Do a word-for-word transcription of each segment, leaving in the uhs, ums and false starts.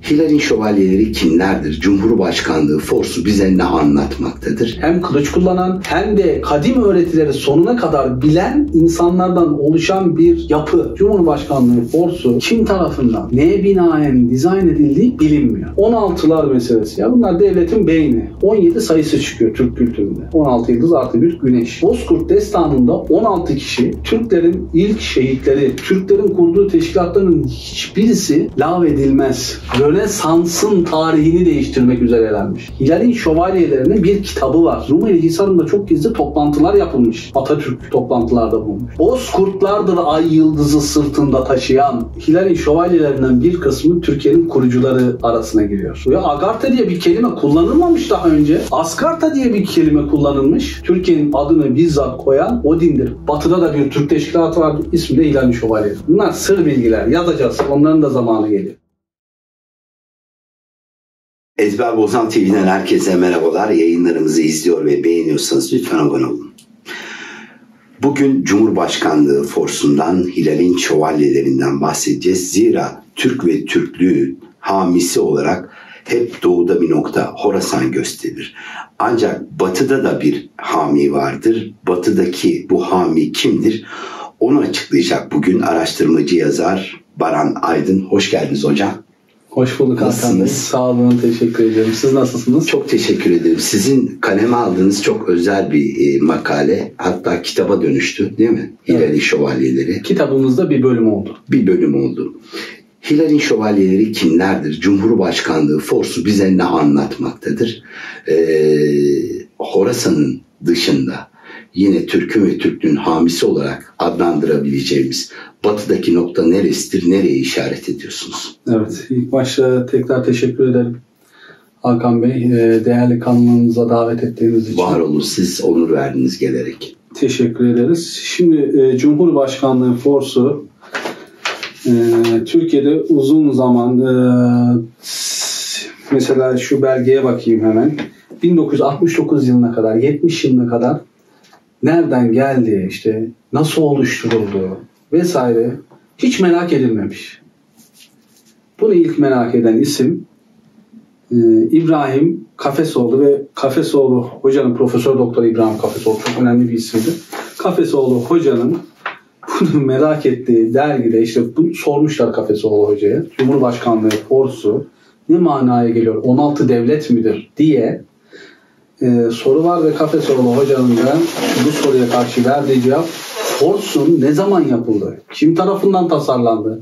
Hilal'in şövalyeleri kimlerdir? Cumhurbaşkanlığı forsu bize ne anlatmaktadır? Hem kılıç kullanan hem de kadim öğretileri sonuna kadar bilen insanlardan oluşan bir yapı. Cumhurbaşkanlığı forsu kim tarafından neye binaen dizayn edildiği bilinmiyor. on altılar meselesi. Ya bunlar devletin beyni. on yedi sayısı çıkıyor Türk kültüründe. on altı yıldız artı bir güneş. Bozkurt destanında on altı kişi Türklerin ilk şehitleri. Türklerin kurduğu teşkilatların hiçbirisi lağvedilmez. Rönesans'ın tarihini değiştirmek üzerelenmiş. Hilal'in şövalyelerinin bir kitabı var. Rumeli Hisarı'nda çok gizli toplantılar yapılmış. Atatürk toplantılarda bulunmuş. Bozkurtlardır ay yıldızı sırtında taşıyan. Hilal'in şövalyelerinden bir kısmı Türkiye'nin kurucuları arasına giriyor. Ve Agartha diye bir kelime kullanılmamış daha önce. Asgartha diye bir kelime kullanılmış. Türkiye'nin adını bizzat koyan Odin'dir. Batı'da da bir Türk teşkilatı var. İsmi de Hilal'in şövalyeleri. Bunlar sır bilgiler. Yazacağız. Onların da zamanı geliyor. Ezber Bozan T V'den herkese merhabalar. Yayınlarımızı izliyor ve beğeniyorsanız lütfen abone olun. Bugün Cumhurbaşkanlığı forsundan, Hilal'in şövalyelerinden bahsedeceğiz. Zira Türk ve Türklüğün hamisi olarak hep doğuda bir nokta Horasan gösterilir. Ancak batıda da bir hami vardır. Batıdaki bu hami kimdir? Onu açıklayacak bugün araştırmacı yazar Baran Aydın. Hoş geldiniz hocam. Hoş bulduk Hakan Bey. Sağ olun, teşekkür ederim. Siz nasılsınız? Çok teşekkür ederim. Sizin kaleme aldığınız çok özel bir e, makale. Hatta kitaba dönüştü değil mi? Hilal'in evet. Şövalyeleri. Kitabımızda bir bölüm oldu. Bir bölüm oldu. Hilal'in şövalyeleri kimlerdir? Cumhurbaşkanlığı forsu bize ne anlatmaktadır? Ee, Horasan'ın dışında yine Türk'ün ve Türklüğün hamisi olarak adlandırabileceğimiz batıdaki nokta neresidir? Nereye işaret ediyorsunuz? Evet, ilk başta tekrar teşekkür ederim Hakan Bey. Değerli kanalınıza davet ettiğiniz için. Var olun, siz onur verdiniz gelerek. Teşekkür ederiz. Şimdi Cumhurbaşkanlığı forsu Türkiye'de uzun zaman, mesela şu belgeye bakayım hemen, bin dokuz yüz altmış dokuz yılına kadar, yetmiş yılına kadar nereden geldi, işte nasıl oluşturuldu vesaire hiç merak edilmemiş. Bunu ilk merak eden isim e, İbrahim Kafesoğlu ve Kafesoğlu hocanın, Profesör Doktor İbrahim Kafesoğlu çok önemli bir isimdir. Kafesoğlu hocanın bunu merak ettiği dergide işte bunu sormuşlar Kafesoğlu hocaya. Cumhurbaşkanlığı forsu ne manaya geliyor? on altı devlet midir diye Ee, soru var ve Kafesoğlu hocanın da bu soruya karşı verdiği cevap, forsun ne zaman yapıldı, kim tarafından tasarlandı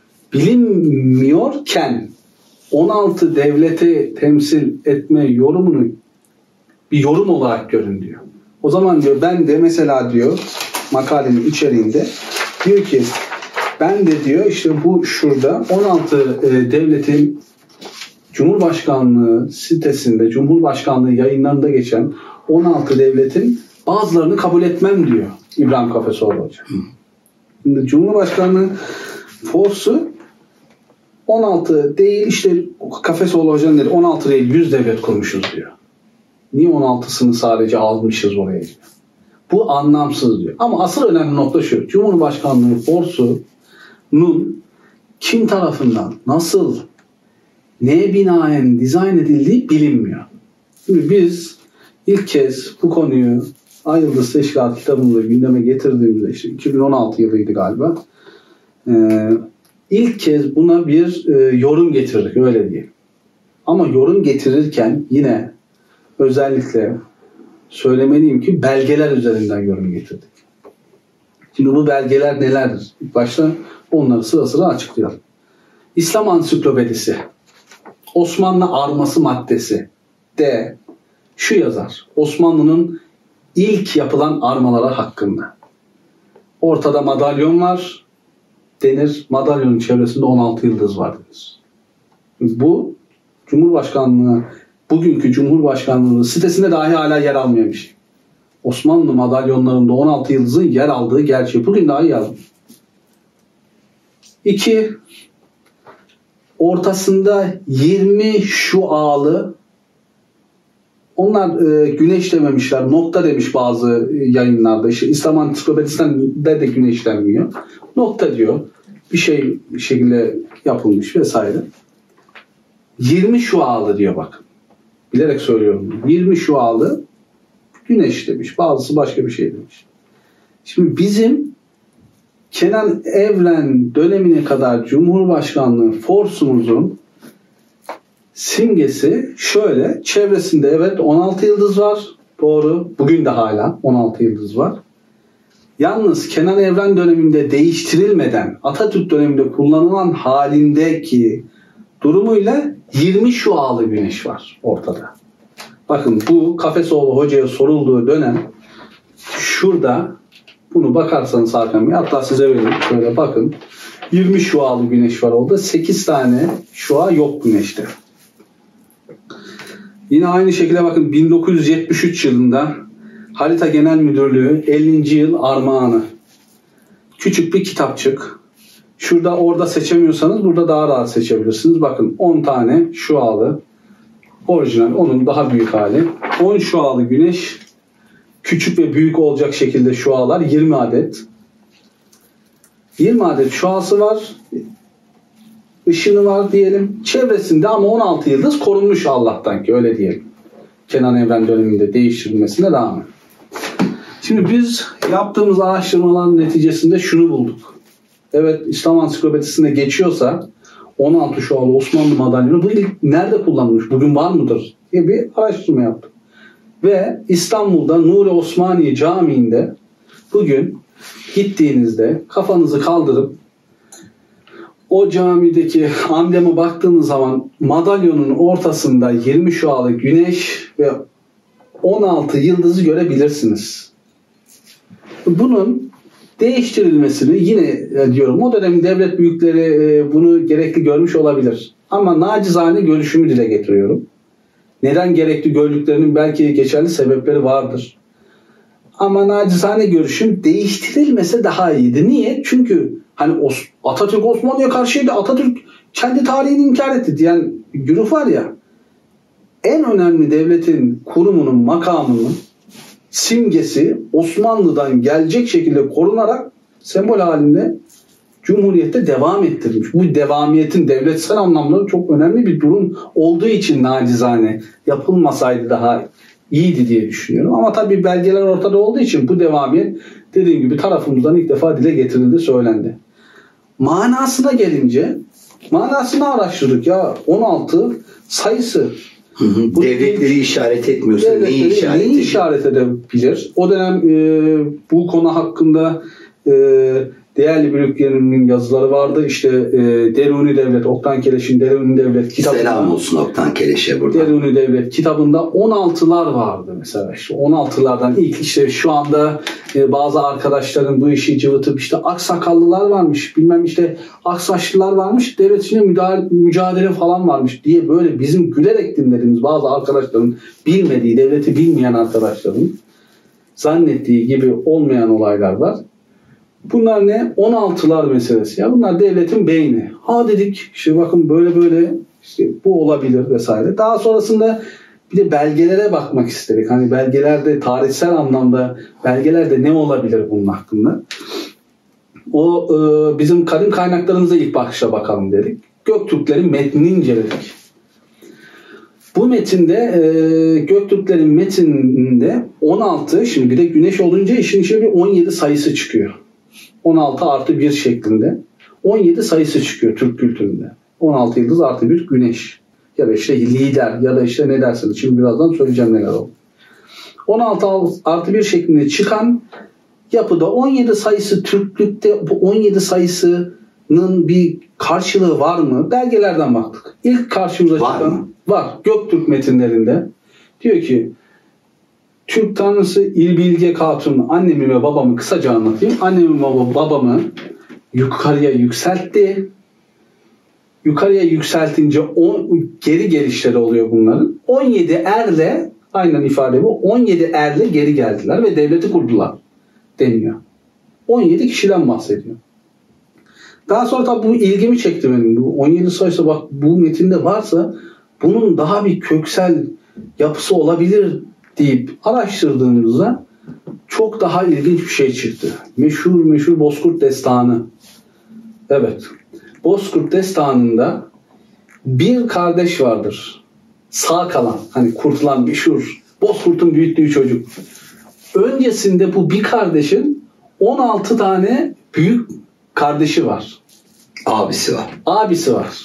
bilinmiyorken on altı devleti temsil etme yorumunu bir yorum olarak görün diyor. O zaman diyor ben de mesela diyor makalenin içeriğinde diyor ki ben de diyor işte bu şurada on altı e, devletin Cumhurbaşkanlığı sitesinde, Cumhurbaşkanlığı yayınlarında geçen on altı devletin bazılarını kabul etmem diyor İbrahim Kafesoğlu Hoca. Şimdi Cumhurbaşkanlığı forsu on altı değil, işte Kafesoğlu Hoca'nın dedi on altı değil yüz devlet kurmuşuz diyor. Niye on altısını sadece almışız oraya diyor. Bu anlamsız diyor. Ama asıl önemli nokta şu. Cumhurbaşkanlığı forsunun kim tarafından, nasıl, neye binaen dizayn edildiği bilinmiyor. Şimdi biz ilk kez bu konuyu Ay Yıldız Teşkilatı kitabımızda gündeme getirdiğimizde işte iki bin on altı yılıydı galiba. Ee, ilk kez buna bir e, yorum getirdik, öyle diyeyim. Ama yorum getirirken yine özellikle söylemeliyim ki belgeler üzerinden yorum getirdik. Şimdi bu belgeler nelerdir? İlk başta onları sıra sıra açıklayalım. İslam Ansiklopedisi Osmanlı arması maddesi de şu yazar. Osmanlı'nın ilk yapılan armaları hakkında. Ortada madalyon var denir. Madalyonun çevresinde on altı yıldız var denir. Bu Cumhurbaşkanlığı, bugünkü Cumhurbaşkanlığı sitesinde dahi hala yer almayan bir şey. Osmanlı madalyonlarında on altı yıldızın yer aldığı gerçeği bugün dahi yazmış. İki, ortasında yirmi şualı, onlar e, güneş dememişler, nokta demiş bazı yayınlarda. İşte İslam Ansiklopedisi'nde de güneş denmiyor. Nokta diyor. Bir şey bir şekilde yapılmış vesaire. yirmi şualı diyor bakın. Bilerek söylüyorum. yirmi şualı güneş demiş. Bazısı başka bir şey demiş. Şimdi bizim Kenan Evren dönemine kadar Cumhurbaşkanlığı forsumuzun simgesi şöyle. Çevresinde evet on altı yıldız var. Doğru. Bugün de hala on altı yıldız var. Yalnız Kenan Evren döneminde değiştirilmeden Atatürk döneminde kullanılan halindeki durumuyla yirmi şualı güneş var ortada. Bakın bu Kafesoğlu hocaya sorulduğu dönem şurada, bunu bakarsanız Hakan Bey, hatta size vereyim şöyle bakın, yirmi şualı güneş var orada, sekiz tane şua yok güneşte. Yine aynı şekilde bakın bin dokuz yüz yetmiş üç yılında Harita Genel Müdürlüğü ellinci yıl armağanı. Küçük bir kitapçık. Şurada orada seçemiyorsanız burada daha rahat seçebilirsiniz. Bakın on tane şualı orijinal, onun daha büyük hali. on şualı güneş, küçük ve büyük olacak şekilde şualar yirmi adet. yirmi adet şuası var. Işını var diyelim. Çevresinde ama on altı yıldız korunmuş Allah'tan ki, öyle diyelim. Kenan Evren döneminde değiştirilmesine rağmen. Şimdi biz yaptığımız araştırmaların neticesinde şunu bulduk. Evet, İslam Ansiklopedisi'nde geçiyorsa on altı şualı Osmanlı madalyonu bu ilk nerede kullanılmış, bugün var mıdır diye bir araştırma yaptım. Ve İstanbul'da Nuri Osmaniye Camii'nde bugün gittiğinizde kafanızı kaldırıp o camideki ambeme baktığınız zaman madalyonun ortasında yirmi şualı güneş ve on altı yıldızı görebilirsiniz. Bunun değiştirilmesini yine diyorum, o dönemin devlet büyükleri bunu gerekli görmüş olabilir. Ama nacizane görüşümü dile getiriyorum. Neden gerekli gördüklerinin belki geçerli sebepleri vardır. Ama nacizane görüşüm değiştirilmese daha iyiydi. Niye? Çünkü hani Atatürk Osmanlı'ya karşıydı. Atatürk kendi tarihini inkar etti diyen bir güruh var ya. En önemli devletin kurumunun, makamının simgesi Osmanlı'dan gelecek şekilde korunarak sembol halinde Cumhuriyet'te devam ettirilmiş. Bu devamiyetin devletsel anlamda çok önemli bir durum olduğu için nacizane yapılmasaydı daha iyiydi diye düşünüyorum. Ama tabii belgeler ortada olduğu için bu devamiyet dediğim gibi tarafımızdan ilk defa dile getirildi, söylendi. Manasına gelince manasını araştırdık ya, on altı sayısı. Hı hı. Devletleri işaret etmiyorsa devletleri neyi işaret neyi ediyor? işaret edebilir? O dönem e, bu konu hakkında e, değerli büyüklerimin yazıları vardı. İşte e, Deruni Devlet, Oktan Keleş'in Deruni Devlet kitabında. Selam olsun Oktan Keleş'e burada. Deruni Devlet kitabında on altılar vardı mesela. İşte on altılardan ilk işte şu anda e, bazı arkadaşların bu işi cıvıtıp işte aksakallılar varmış, bilmem işte aksaçlılar varmış, devlet içinde müdahale, mücadele falan varmış diye böyle bizim gülerek dinlediğimiz bazı arkadaşların bilmediği, devleti bilmeyen arkadaşların zannettiği gibi olmayan olaylar var. Bunlar ne? on altılar meselesi. Ya bunlar devletin beyni. Ha dedik işte bakın böyle böyle işte bu olabilir vesaire. Daha sonrasında bir de belgelere bakmak istedik. Hani belgelerde tarihsel anlamda belgelerde ne olabilir bunun hakkında? O e, bizim kadim kaynaklarımıza ilk bakışa bakalım dedik. Göktürklerin metnini inceledik. Bu metinde e, Göktürklerin metninde on altı, şimdi bir de güneş olunca işin içine bir on yedi sayısı çıkıyor. on altı artı bir şeklinde on yedi sayısı çıkıyor Türk kültüründe. on altı yıldız artı bir güneş. Ya da işte lider ya da işte ne dersiniz. Şimdi birazdan söyleyeceğim neler oldu. on altı artı bir şeklinde çıkan yapıda on yedi sayısı Türklükte, bu on yedi sayısının bir karşılığı var mı? Belgelerden baktık. İlk karşımıza var çıkan mı? Var. Göktürk metinlerinde diyor ki Türk tanrısı İlbilge Hatun annemi ve babamı kısaca anlatayım. Annemi ve babamı yukarıya yükseltti. Yukarıya yükseltince on, geri gelişleri oluyor bunların. on yedi erle, aynen ifade bu, on yedi erle geri geldiler ve devleti kurdular deniyor. on yedi kişiden bahsediyor. Daha sonra tabii bu ilgimi çekti benim. Bu on yedi sayısı bak bu metinde varsa bunun daha bir köksel yapısı olabilir deyip araştırdığımızda çok daha ilginç bir şey çıktı. Meşhur meşhur Bozkurt Destanı. Evet. Bozkurt Destanı'nda Bir kardeş vardır. Sağ kalan, hani kurtulan meşhur, Bozkurt'un büyüttüğü çocuk. Öncesinde bu bir kardeşin on altı tane büyük kardeşi var. Abisi var. Abisi var.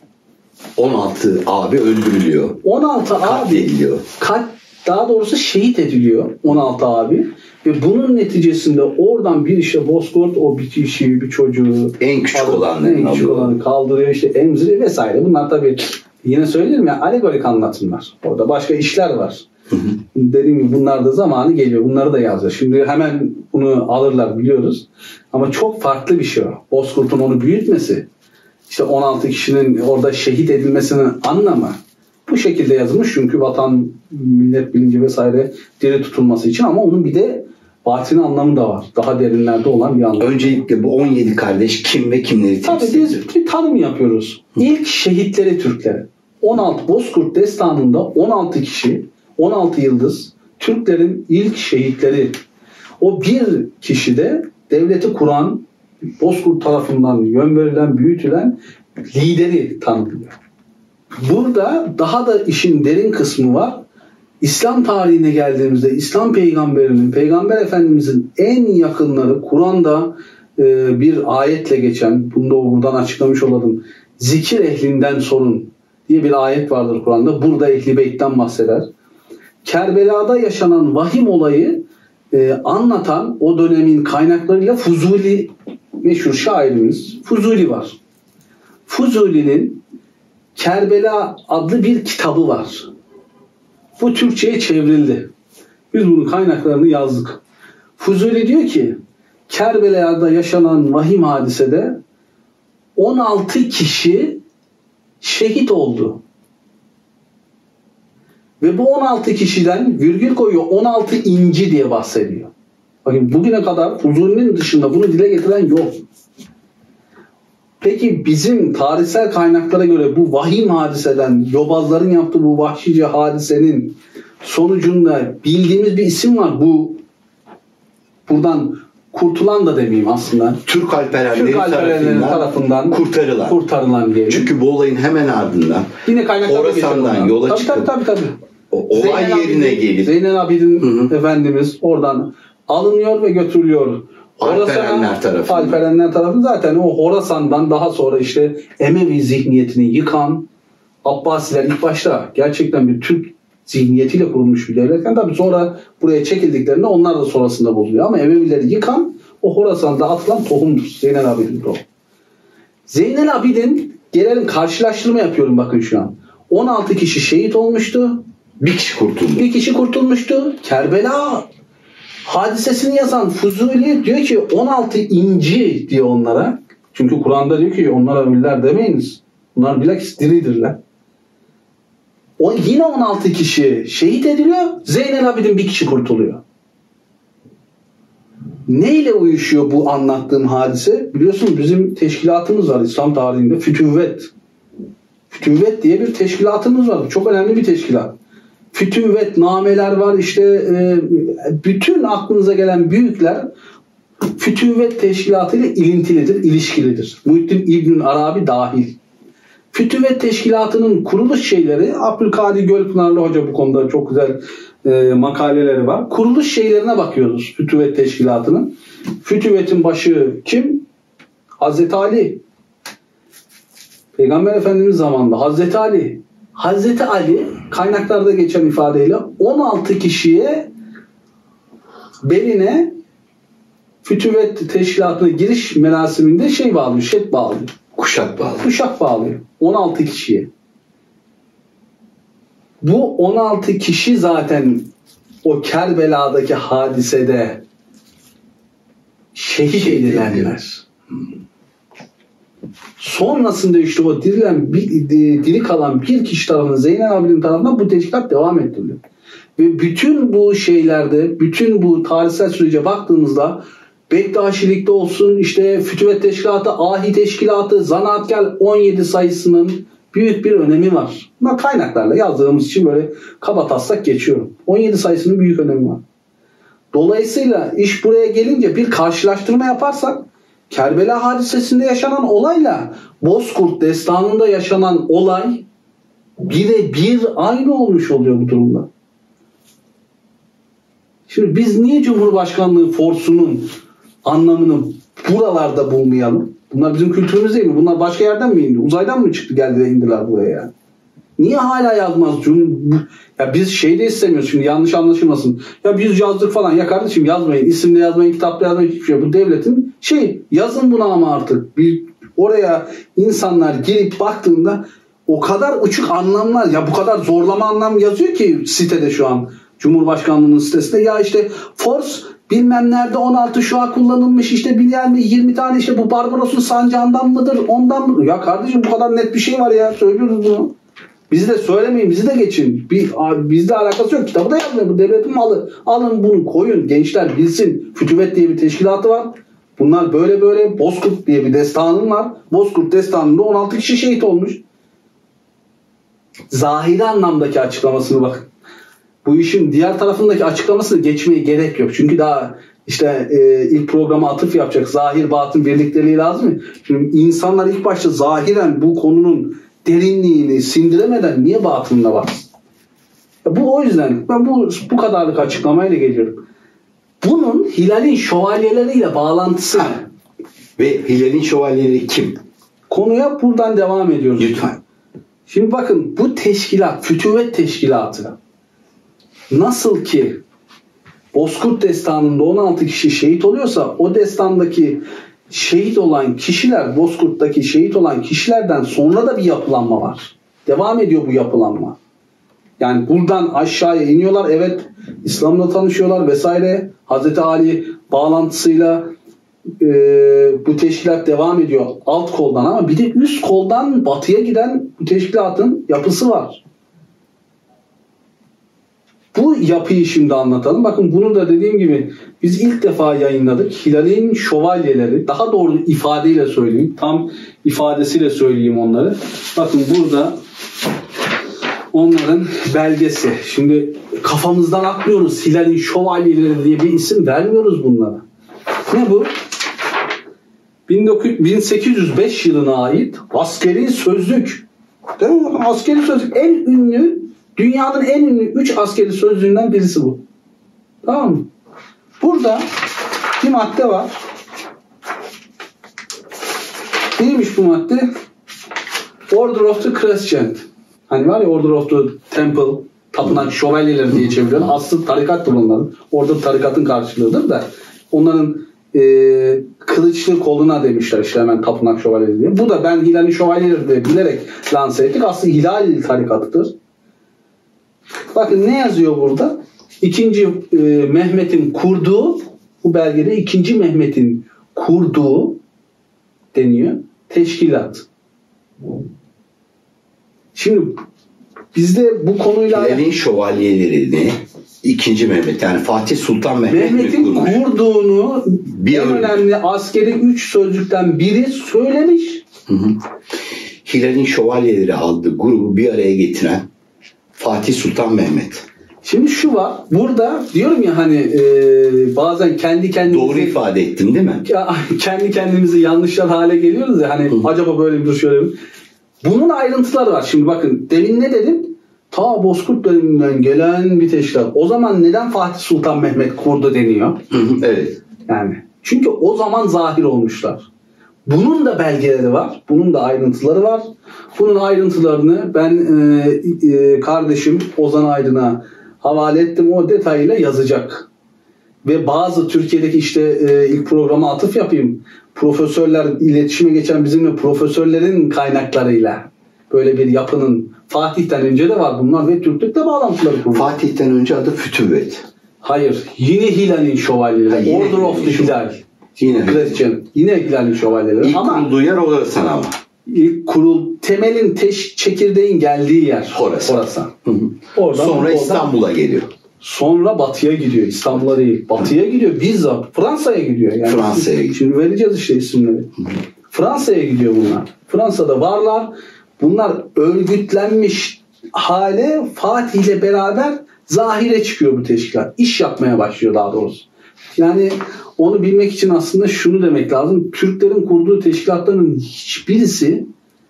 on altı abi öldürülüyor. on altı abi katlediliyor. Kat, daha doğrusu şehit ediliyor on altı abi. Ve bunun neticesinde oradan bir işte Bozkurt o bir kişiyi, bir çocuğu en küçük olanı en küçük olanı kaldırıyor, işte emziriyor vesaire. Bunlar tabii yine söylerim ya, alegorik anlatımlar. Orada başka işler var. Hı hı. Dediğim gibi bunlar da zamanı geliyor. Bunları da yazıyor. Şimdi hemen bunu alırlar biliyoruz. Ama çok farklı bir şey o. Bozkurt'un onu büyütmesi, işte on altı kişinin orada şehit edilmesinin anlamı bu şekilde yazılmış. Çünkü vatan, millet bilinci vesaire diri tutulması için, ama onun bir de batini anlamı da var. Daha derinlerde olan bir anlamı. Öncelikle bu on yedi kardeş kim ve kimleri temsil ediyor? Tabii biz bir tanım yapıyoruz. Hı. İlk şehitleri Türkleri. on altı Bozkurt destanında on altı kişi, on altı yıldız Türklerin ilk şehitleri. O bir kişi de devleti kuran, Bozkurt tarafından yön verilen, büyütülen lideri tanımlıyor. Burada daha da işin derin kısmı var. İslam tarihine geldiğimizde İslam peygamberinin, Peygamber Efendimizin en yakınları, Kur'an'da e, bir ayetle geçen, bunu da buradan açıklamış olalım. Zikir ehlinden sorun diye bir ayet vardır Kur'an'da. Burada Ehl-i Beyt'ten bahseder. Kerbela'da yaşanan vahim olayı e, anlatan o dönemin kaynaklarıyla Fuzuli, meşhur şairimiz Fuzuli var. Fuzuli'nin Kerbela adlı bir kitabı var. Bu Türkçe'ye çevrildi. Biz bunun kaynaklarını yazdık. Fuzuli diyor ki Kerbela'da yaşanan vahim hadisede on altı kişi şehit oldu. Ve bu on altı kişiden virgül koyuyor, on altı inci diye bahsediyor. Bakın bugüne kadar Fuzuli'nin dışında bunu dile getiren yok. Peki bizim tarihsel kaynaklara göre bu vahim hadiseden, yobazların yaptığı bu vahşice hadisenin sonucunda bildiğimiz bir isim var. Bu buradan kurtulan da demeyeyim aslında. Türk Alperenleri, Türk Alperenleri tarafından, tarafından kurtarılan. kurtarılan diyelim. Çünkü bu olayın hemen ardından yine Horasan'dan yola tabii, çıkıp tabii, tabii, tabii. O, olay Zeynel yerine Abidin, gelip Zeynel Abidin hı hı. Efendimiz oradan alınıyor ve götürülüyor. Alperenler tarafından. Alperenler tarafından zaten o Horasan'dan daha sonra işte Emevi zihniyetini yıkan Abbasiler ilk başta gerçekten bir Türk zihniyetiyle kurulmuş bir devletken, tabii sonra buraya çekildiklerinde onlar da sonrasında bozuluyor. Ama Emevileri yıkan o Horasan'da atılan tohumdur. Zeynel Abidin tohum. Zeynel Abidin, gelelim karşılaştırma yapıyorum bakın şu an. on altı kişi şehit olmuştu. Bir kişi kurtuldu. Bir kişi kurtulmuştu. Kerbela hadisesini yazan Fuzuli diyor ki on altı inci diyor onlara. Çünkü Kur'an'da diyor ki onlara ölüler demeyiniz. Bunlar bilakis diridirler. O, yine on altı kişi şehit ediliyor. Zeynel Abidin bir kişi kurtuluyor. Neyle uyuşuyor bu anlattığım hadise? Biliyorsunuz bizim teşkilatımız var İslam tarihinde. Fütüvvet. Fütüvvet diye bir teşkilatımız var. Çok önemli bir teşkilat. Fütüvvet nameler var. İşte e, bütün aklınıza gelen büyükler Fütüvvet teşkilatı ile ilintilidir, ilişkilidir. Muhittin İbn Arabi dahil. Fütüvvet teşkilatının kuruluş şeyleri, Abdülkadir Gölpınarlı Hoca bu konuda çok güzel e, makaleleri var. Kuruluş şeylerine bakıyoruz Fütüvvet teşkilatının. Fütüvvet'in başı kim? Hazreti Ali. Peygamber Efendimiz zamanında Hazreti Ali. Hazreti Ali kaynaklarda geçen ifadeyle on altı kişiye beline Fütüvvet teşkilatına giriş merasiminde şey bağlıyor, şet bağlıyor. Kuşak bağlıyor. Kuşak bağlıyor. on altı kişiye. Bu on altı kişi zaten o Kerbela'daki hadisede şehit edilenler. Sonrasında işte o dirilen, diri kalan bir kişi tarafından, Zeynel Abidin tarafından bu teşkilat devam ettiriliyor. Ve bütün bu şeylerde, bütün bu tarihsel sürece baktığımızda Bektaşilikte olsun, işte Fütüvvet Teşkilatı, Ahi Teşkilatı, Zanaatkar on yedi sayısının büyük bir önemi var. Bunlar kaynaklarla yazdığımız için böyle kabataslak geçiyorum. on yedi sayısının büyük önemi var. Dolayısıyla iş buraya gelince bir karşılaştırma yaparsak Kerbela hadisesinde yaşanan olayla Bozkurt destanında yaşanan olay bire bir aynı olmuş oluyor bu durumda. Şimdi biz niye Cumhurbaşkanlığı forsunun anlamını buralarda bulmayalım? Bunlar bizim kültürümüz değil mi? Bunlar başka yerden mi indi? Uzaydan mı çıktı geldi de indiler buraya yani? Niye hala yazmaz? Ya biz şey de istemiyoruz şimdi, yanlış anlaşılmasın. Ya biz yazdık falan. Ya kardeşim yazmayın. İsimle yazmayın, kitapla yazmayın, hiçbir şey. Bu devletin şey, yazın buna ama artık. Bir, oraya insanlar girip baktığında o kadar uçuk anlamlar, ya bu kadar zorlama anlam yazıyor ki sitede şu an. Cumhurbaşkanlığının sitesinde ya işte force bilmem nerede on altı Şu'a kullanılmış, işte bilmem mi yirmi tane, işte bu Barbaros'un sancağından mıdır ondan mıdır? Ya kardeşim bu kadar net bir şey var ya, söylüyoruz bunu. Bizi de söylemeyin, bizi de geçin. Bir, bizle alakası yok. Kitabı da yazmıyor. Bu devletin malı. Alın bunu koyun. Gençler bilsin. Fütüvet diye bir teşkilatı var. Bunlar böyle böyle. Bozkurt diye bir destanım var. Bozkurt destanında on altı kişi şehit olmuş. Zahiri anlamdaki açıklamasını bakın. Bu işin diğer tarafındaki açıklamasını geçmeye gerek yok. Çünkü daha işte e, ilk programa atıf yapacak. Zahir batın birlikteliği lazım mı? Şimdi insanlar ilk başta zahiren bu konunun derinliğini sindiremeden niye batınına baksın? Bu o yüzden ben bu bu kadarlık açıklamayla geliyorum. Bunun Hilal'in şövalyeleriyle bağlantısı ha. Ve Hilal'in şövalyeleri kim? Konuya buradan devam ediyoruz. Lütfen. Şimdi bakın, bu teşkilat, Fütüvet Teşkilatı nasıl ki Bozkurt destanında on altı kişi şehit oluyorsa, o destandaki şehit olan kişiler, Bozkurt'taki şehit olan kişilerden sonra da bir yapılanma var. Devam ediyor bu yapılanma. Yani buradan aşağıya iniyorlar. Evet, İslam'la tanışıyorlar vesaire. Hazreti Ali bağlantısıyla e, bu teşkilat devam ediyor alt koldan, ama bir de üst koldan batıya giden bu teşkilatın yapısı var. Bu yapıyı şimdi anlatalım. Bakın bunu da dediğim gibi biz ilk defa yayınladık. Hilal'in şövalyeleri, daha doğru ifadeyle söyleyeyim. Tam ifadesiyle söyleyeyim onları. Bakın burada onların belgesi. Şimdi kafamızdan atlıyoruz. Hilal'in şövalyeleri diye bir isim vermiyoruz bunlara. Ne bu? bin sekiz yüz beş yılına ait askeri sözlük. Değil mi? Askeri sözlük en ünlü, dünyanın en ünlü üç askeri sözlüğünden birisi bu. Tamam mı? Burada bir madde var. Neymiş bu madde? Order of the Crescent. Hani var ya, Order of the Temple, tapınak şövalyeleri diye çeviriyorlar. Aslı tarikat bunların. Orada tarikatın karşılığıdır da onların e, kılıçlı koluna demişler işte hemen tapınak şövalyeleri diye. Bu da ben Hilal'in şövalyeleri diye bilerek lanse ettik. Aslında Hilal tarikatıdır. Bakın ne yazıyor burada? İkinci e, Mehmet'in kurduğu, bu belgede ikinci Mehmet'in kurduğu deniyor. Teşkilat. Şimdi bizde bu konuyla Hilal'in şövalyelerini ikinci Mehmet, yani Fatih Sultan Mehmet Mehmet'in kurduğunu bir en önemli askeri üç sözcükten biri söylemiş. Hı hı. Hilal'in şövalyeleri adlı grubu bir araya getiren Fatih Sultan Mehmet. Şimdi şu var. Burada diyorum ya hani e, bazen kendi kendimizi... Doğru ifade ettin değil mi? Kendi kendimizi yanlışlar hale geliyoruz ya. Hani hı. Acaba böyle bir şöyle bir... Bunun ayrıntıları var. Şimdi bakın demin ne dedim? Ta Bozkurt döneminden gelen bir teşkilat. O zaman neden Fatih Sultan Mehmet kurdu deniyor? Hı hı, evet. Yani çünkü o zaman zahir olmuşlar. Bunun da belgeleri var. Bunun da ayrıntıları var. Bunun ayrıntılarını ben e, e, kardeşim Ozan Aydın'a havale ettim. O detayıyla yazacak. Ve bazı Türkiye'deki işte e, ilk programa atıf yapayım. Profesörler, iletişime geçen bizimle profesörlerin kaynaklarıyla böyle bir yapının Fatih'ten önce de var bunlar ve Türklük'le bağlantıları kuruldu. Fatih'ten önce adı Fütüvet. Hayır. Yine Hilal'in şövalyeleri. Ha, Order of the Hilal. Yine, yine Hilal'in şövalyeleri. İlk ama kurulduğu yer orası ama. İlk kurul, temelin teş, çekirdeğin geldiği yer. Orası. Orası. Hı hı. Oradan, sonra İstanbul'a geliyor. Sonra batıya gidiyor. İstanbul'a değil. Batıya hı. gidiyor. Bizzat Fransa'ya gidiyor. Yani Fransa'ya gidiyor. Şimdi vereceğiz işte isimleri. Hı. Fransa'ya gidiyor bunlar. Fransa'da varlar. Bunlar örgütlenmiş hale Fatih ile beraber zahire çıkıyor bu teşkilat. İş yapmaya başlıyor daha doğrusu. Yani onu bilmek için aslında şunu demek lazım. Türklerin kurduğu teşkilatların hiçbirisi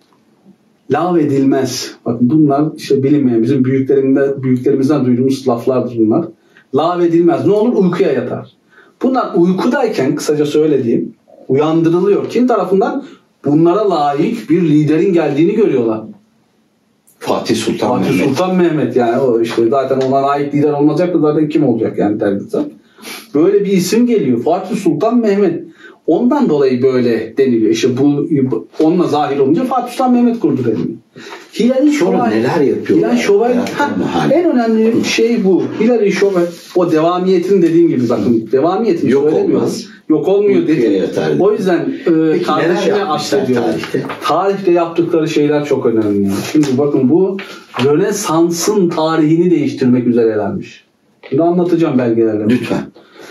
lağvedilmez. Bakın bunlar işte bilinmeyen bizim büyüklerimizden, büyüklerimizden duyduğumuz laflardır bunlar. Lağvedilmez. Ne olur? Uykuya yatar. Bunlar uykudayken kısaca söylediğim uyandırılıyor. Kim tarafından? Bunlara layık bir liderin geldiğini görüyorlar. Fatih Sultan Fatih Mehmet. Sultan Mehmet yani o işte zaten ona layık lider olmayacak da zaten kim olacak yani dergide. Böyle bir isim geliyor. Fatih Sultan Mehmet. Ondan dolayı böyle deniliyor. İşte bu onunla zahir olunca Fatih Sultan Mehmet kurdu deniliyor. Hilali Şoray neler yapıyorlar? Hilali Şoray en önemli şey bu. Hilali Şoray o devamiyetin dediğim gibi bakın devamiyetini yok söylemiyor. Olmaz. Yok olmuyor dedi. O yüzden e, kardeşine affediyor. Tarihte? tarihte yaptıkları şeyler çok önemli. Yani. Şimdi bakın bu Rönesans'ın tarihini değiştirmek üzerelermiş. Bunu anlatacağım belgelerle. Lütfen.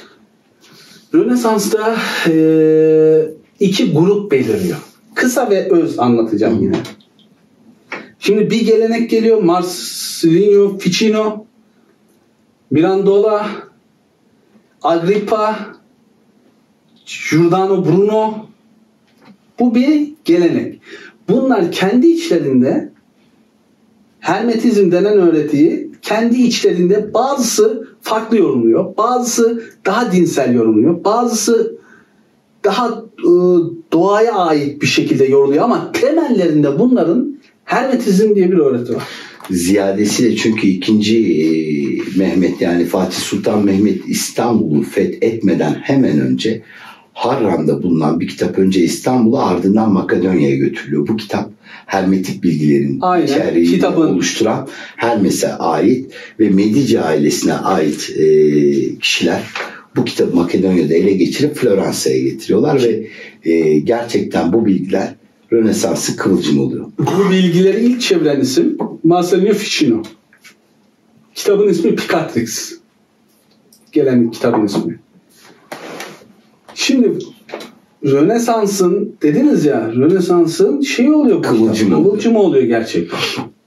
Rönesans'ta e, iki grup beliriyor. Kısa ve öz anlatacağım yine. Şimdi bir gelenek geliyor. Marsilio Ficino, Mirandola, Agrippa, Giordano Bruno. Bu bir gelenek. Bunlar kendi içlerinde Hermetizm denen öğretiyi kendi içlerinde bazısı farklı yorumluyor. Bazısı daha dinsel yorumluyor. Bazısı daha e, doğaya ait bir şekilde yorumluyor ama temellerinde bunların Hermetizm diye bir öğreti var. Ziyadesiyle çünkü ikinci Mehmet yani Fatih Sultan Mehmet İstanbul'u fethetmeden hemen önce Harran'da bulunan bir kitap önce İstanbul'a ardından Makedonya'ya götürülüyor. Bu kitap Hermetik bilgilerin Aynen. içeriğini Kitabın oluşturan Hermes'e ait ve Medici ailesine ait e, kişiler bu kitabı Makedonya'da ele geçirip Floransa'ya getiriyorlar ve e, gerçekten bu bilgiler Rönesans'ın kıvılcım oluyor. Bu bilgileri ilk çeviren isim Marsilio Ficino. Kitabın ismi Picatrix. Gelen kitabın ismi. Şimdi Rönesans'ın dediniz ya Rönesans'ın şey oluyor. Kıvılcım oluyor. Kıvılcım oluyor gerçekten.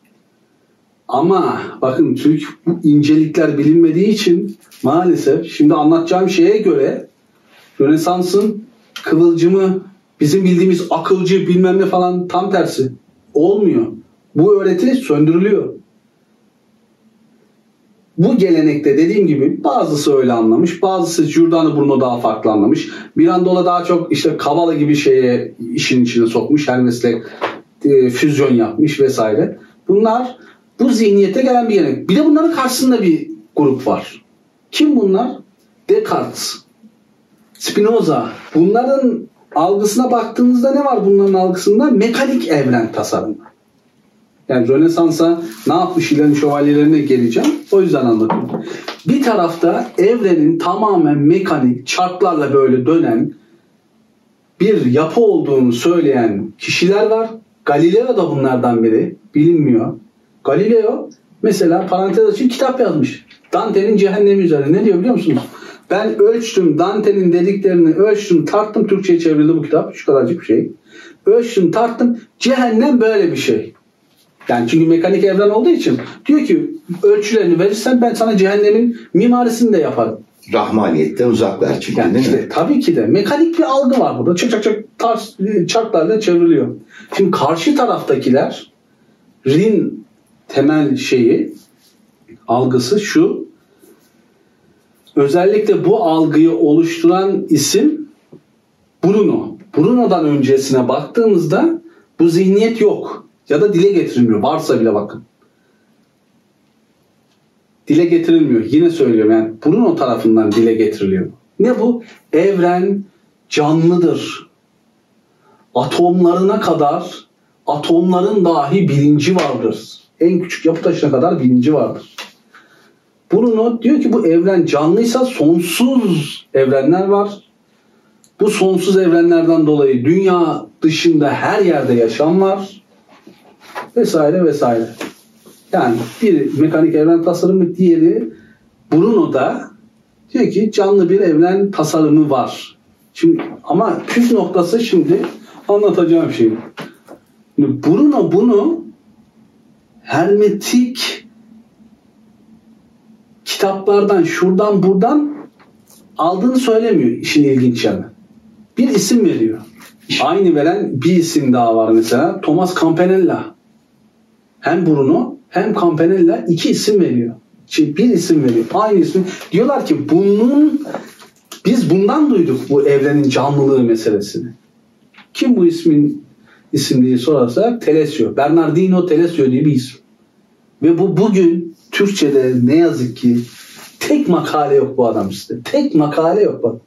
Ama bakın Türk incelikler bilinmediği için maalesef şimdi anlatacağım şeye göre Rönesans'ın kıvılcımı bizim bildiğimiz akılcı bilmem ne falan tam tersi olmuyor. Bu öğreti söndürülüyor. Bu gelenekte dediğim gibi bazısı öyle anlamış, bazısı Giordano Bruno daha farklı anlamış. Mirandola daha çok işte Kavala gibi şeye işin içine sokmuş, Hermes'le e, füzyon yapmış vesaire. Bunlar bu zihniyete gelen bir gelenek. Bir de bunların karşısında bir grup var. Kim bunlar? Descartes, Spinoza. Bunların algısına baktığınızda ne var bunların algısında? Mekanik evren tasarımı. Yani Rönesans'a ne yapmış ilan şövalyelerine geleceğim. O yüzden anlatıyorum. Bir tarafta evrenin tamamen mekanik, çarklarla böyle dönen bir yapı olduğunu söyleyen kişiler var. Galileo da bunlardan biri. Bilinmiyor. Galileo mesela parantez açın kitap yazmış. Dante'nin Cehennemi üzerine. Ne diyor biliyor musunuz? Ben ölçtüm Dante'nin dediklerini ölçtüm tarttım. Türkçe'ye çevrildi bu kitap. Şu kadarcık bir şey. Ölçtüm tarttım. Cehennem böyle bir şey. Yani çünkü mekanik evren olduğu için diyor ki ölçülerini verirsen ben sana cehennemin mimarisini de yaparım. Rahmaniyetten uzaklar çünkü yani değil işte, mi? Tabii ki de mekanik bir algı var burada. Çak çak çak tars, çarklarla çevriliyor. Şimdi karşı taraftakiler Rin temel şeyi algısı şu. Özellikle bu algıyı oluşturan isim Bruno. Bruno'dan öncesine baktığımızda bu zihniyet yok. Ya da dile getirilmiyor. Varsa bile bakın. Dile getirilmiyor. Yine söylüyorum yani Bruno tarafından dile getiriliyor. Ne bu? Evren canlıdır. Atomlarına kadar atomların dahi bilinci vardır. En küçük yapı taşına kadar bilinci vardır. Bruno diyor ki bu evren canlıysa sonsuz evrenler var. Bu sonsuz evrenlerden dolayı dünya dışında her yerde yaşam var. Vesaire vesaire. Yani bir mekanik evren tasarımı, diğeri Bruno'da diyor ki canlı bir evren tasarımı var. Şimdi ama püf noktası şimdi anlatacağım şey. Şimdi Bruno bunu hermetik kitaplardan şuradan buradan aldığını söylemiyor, işin ilginç yanı. Bir isim veriyor. Aynı veren bir isim daha var mesela. Thomas Campanella. Hem Bruno hem Campanella iki isim veriyor. Bir isim veriyor. Aynı ismi. Diyorlar ki bunun biz bundan duyduk bu evrenin canlılığı meselesini. Kim bu ismin isim diye sorarsak Telesio. Bernardino Telesio diye bir isim. Ve bu bugün Türkçe'de ne yazık ki tek makale yok bu adam işte. Tek makale yok bak.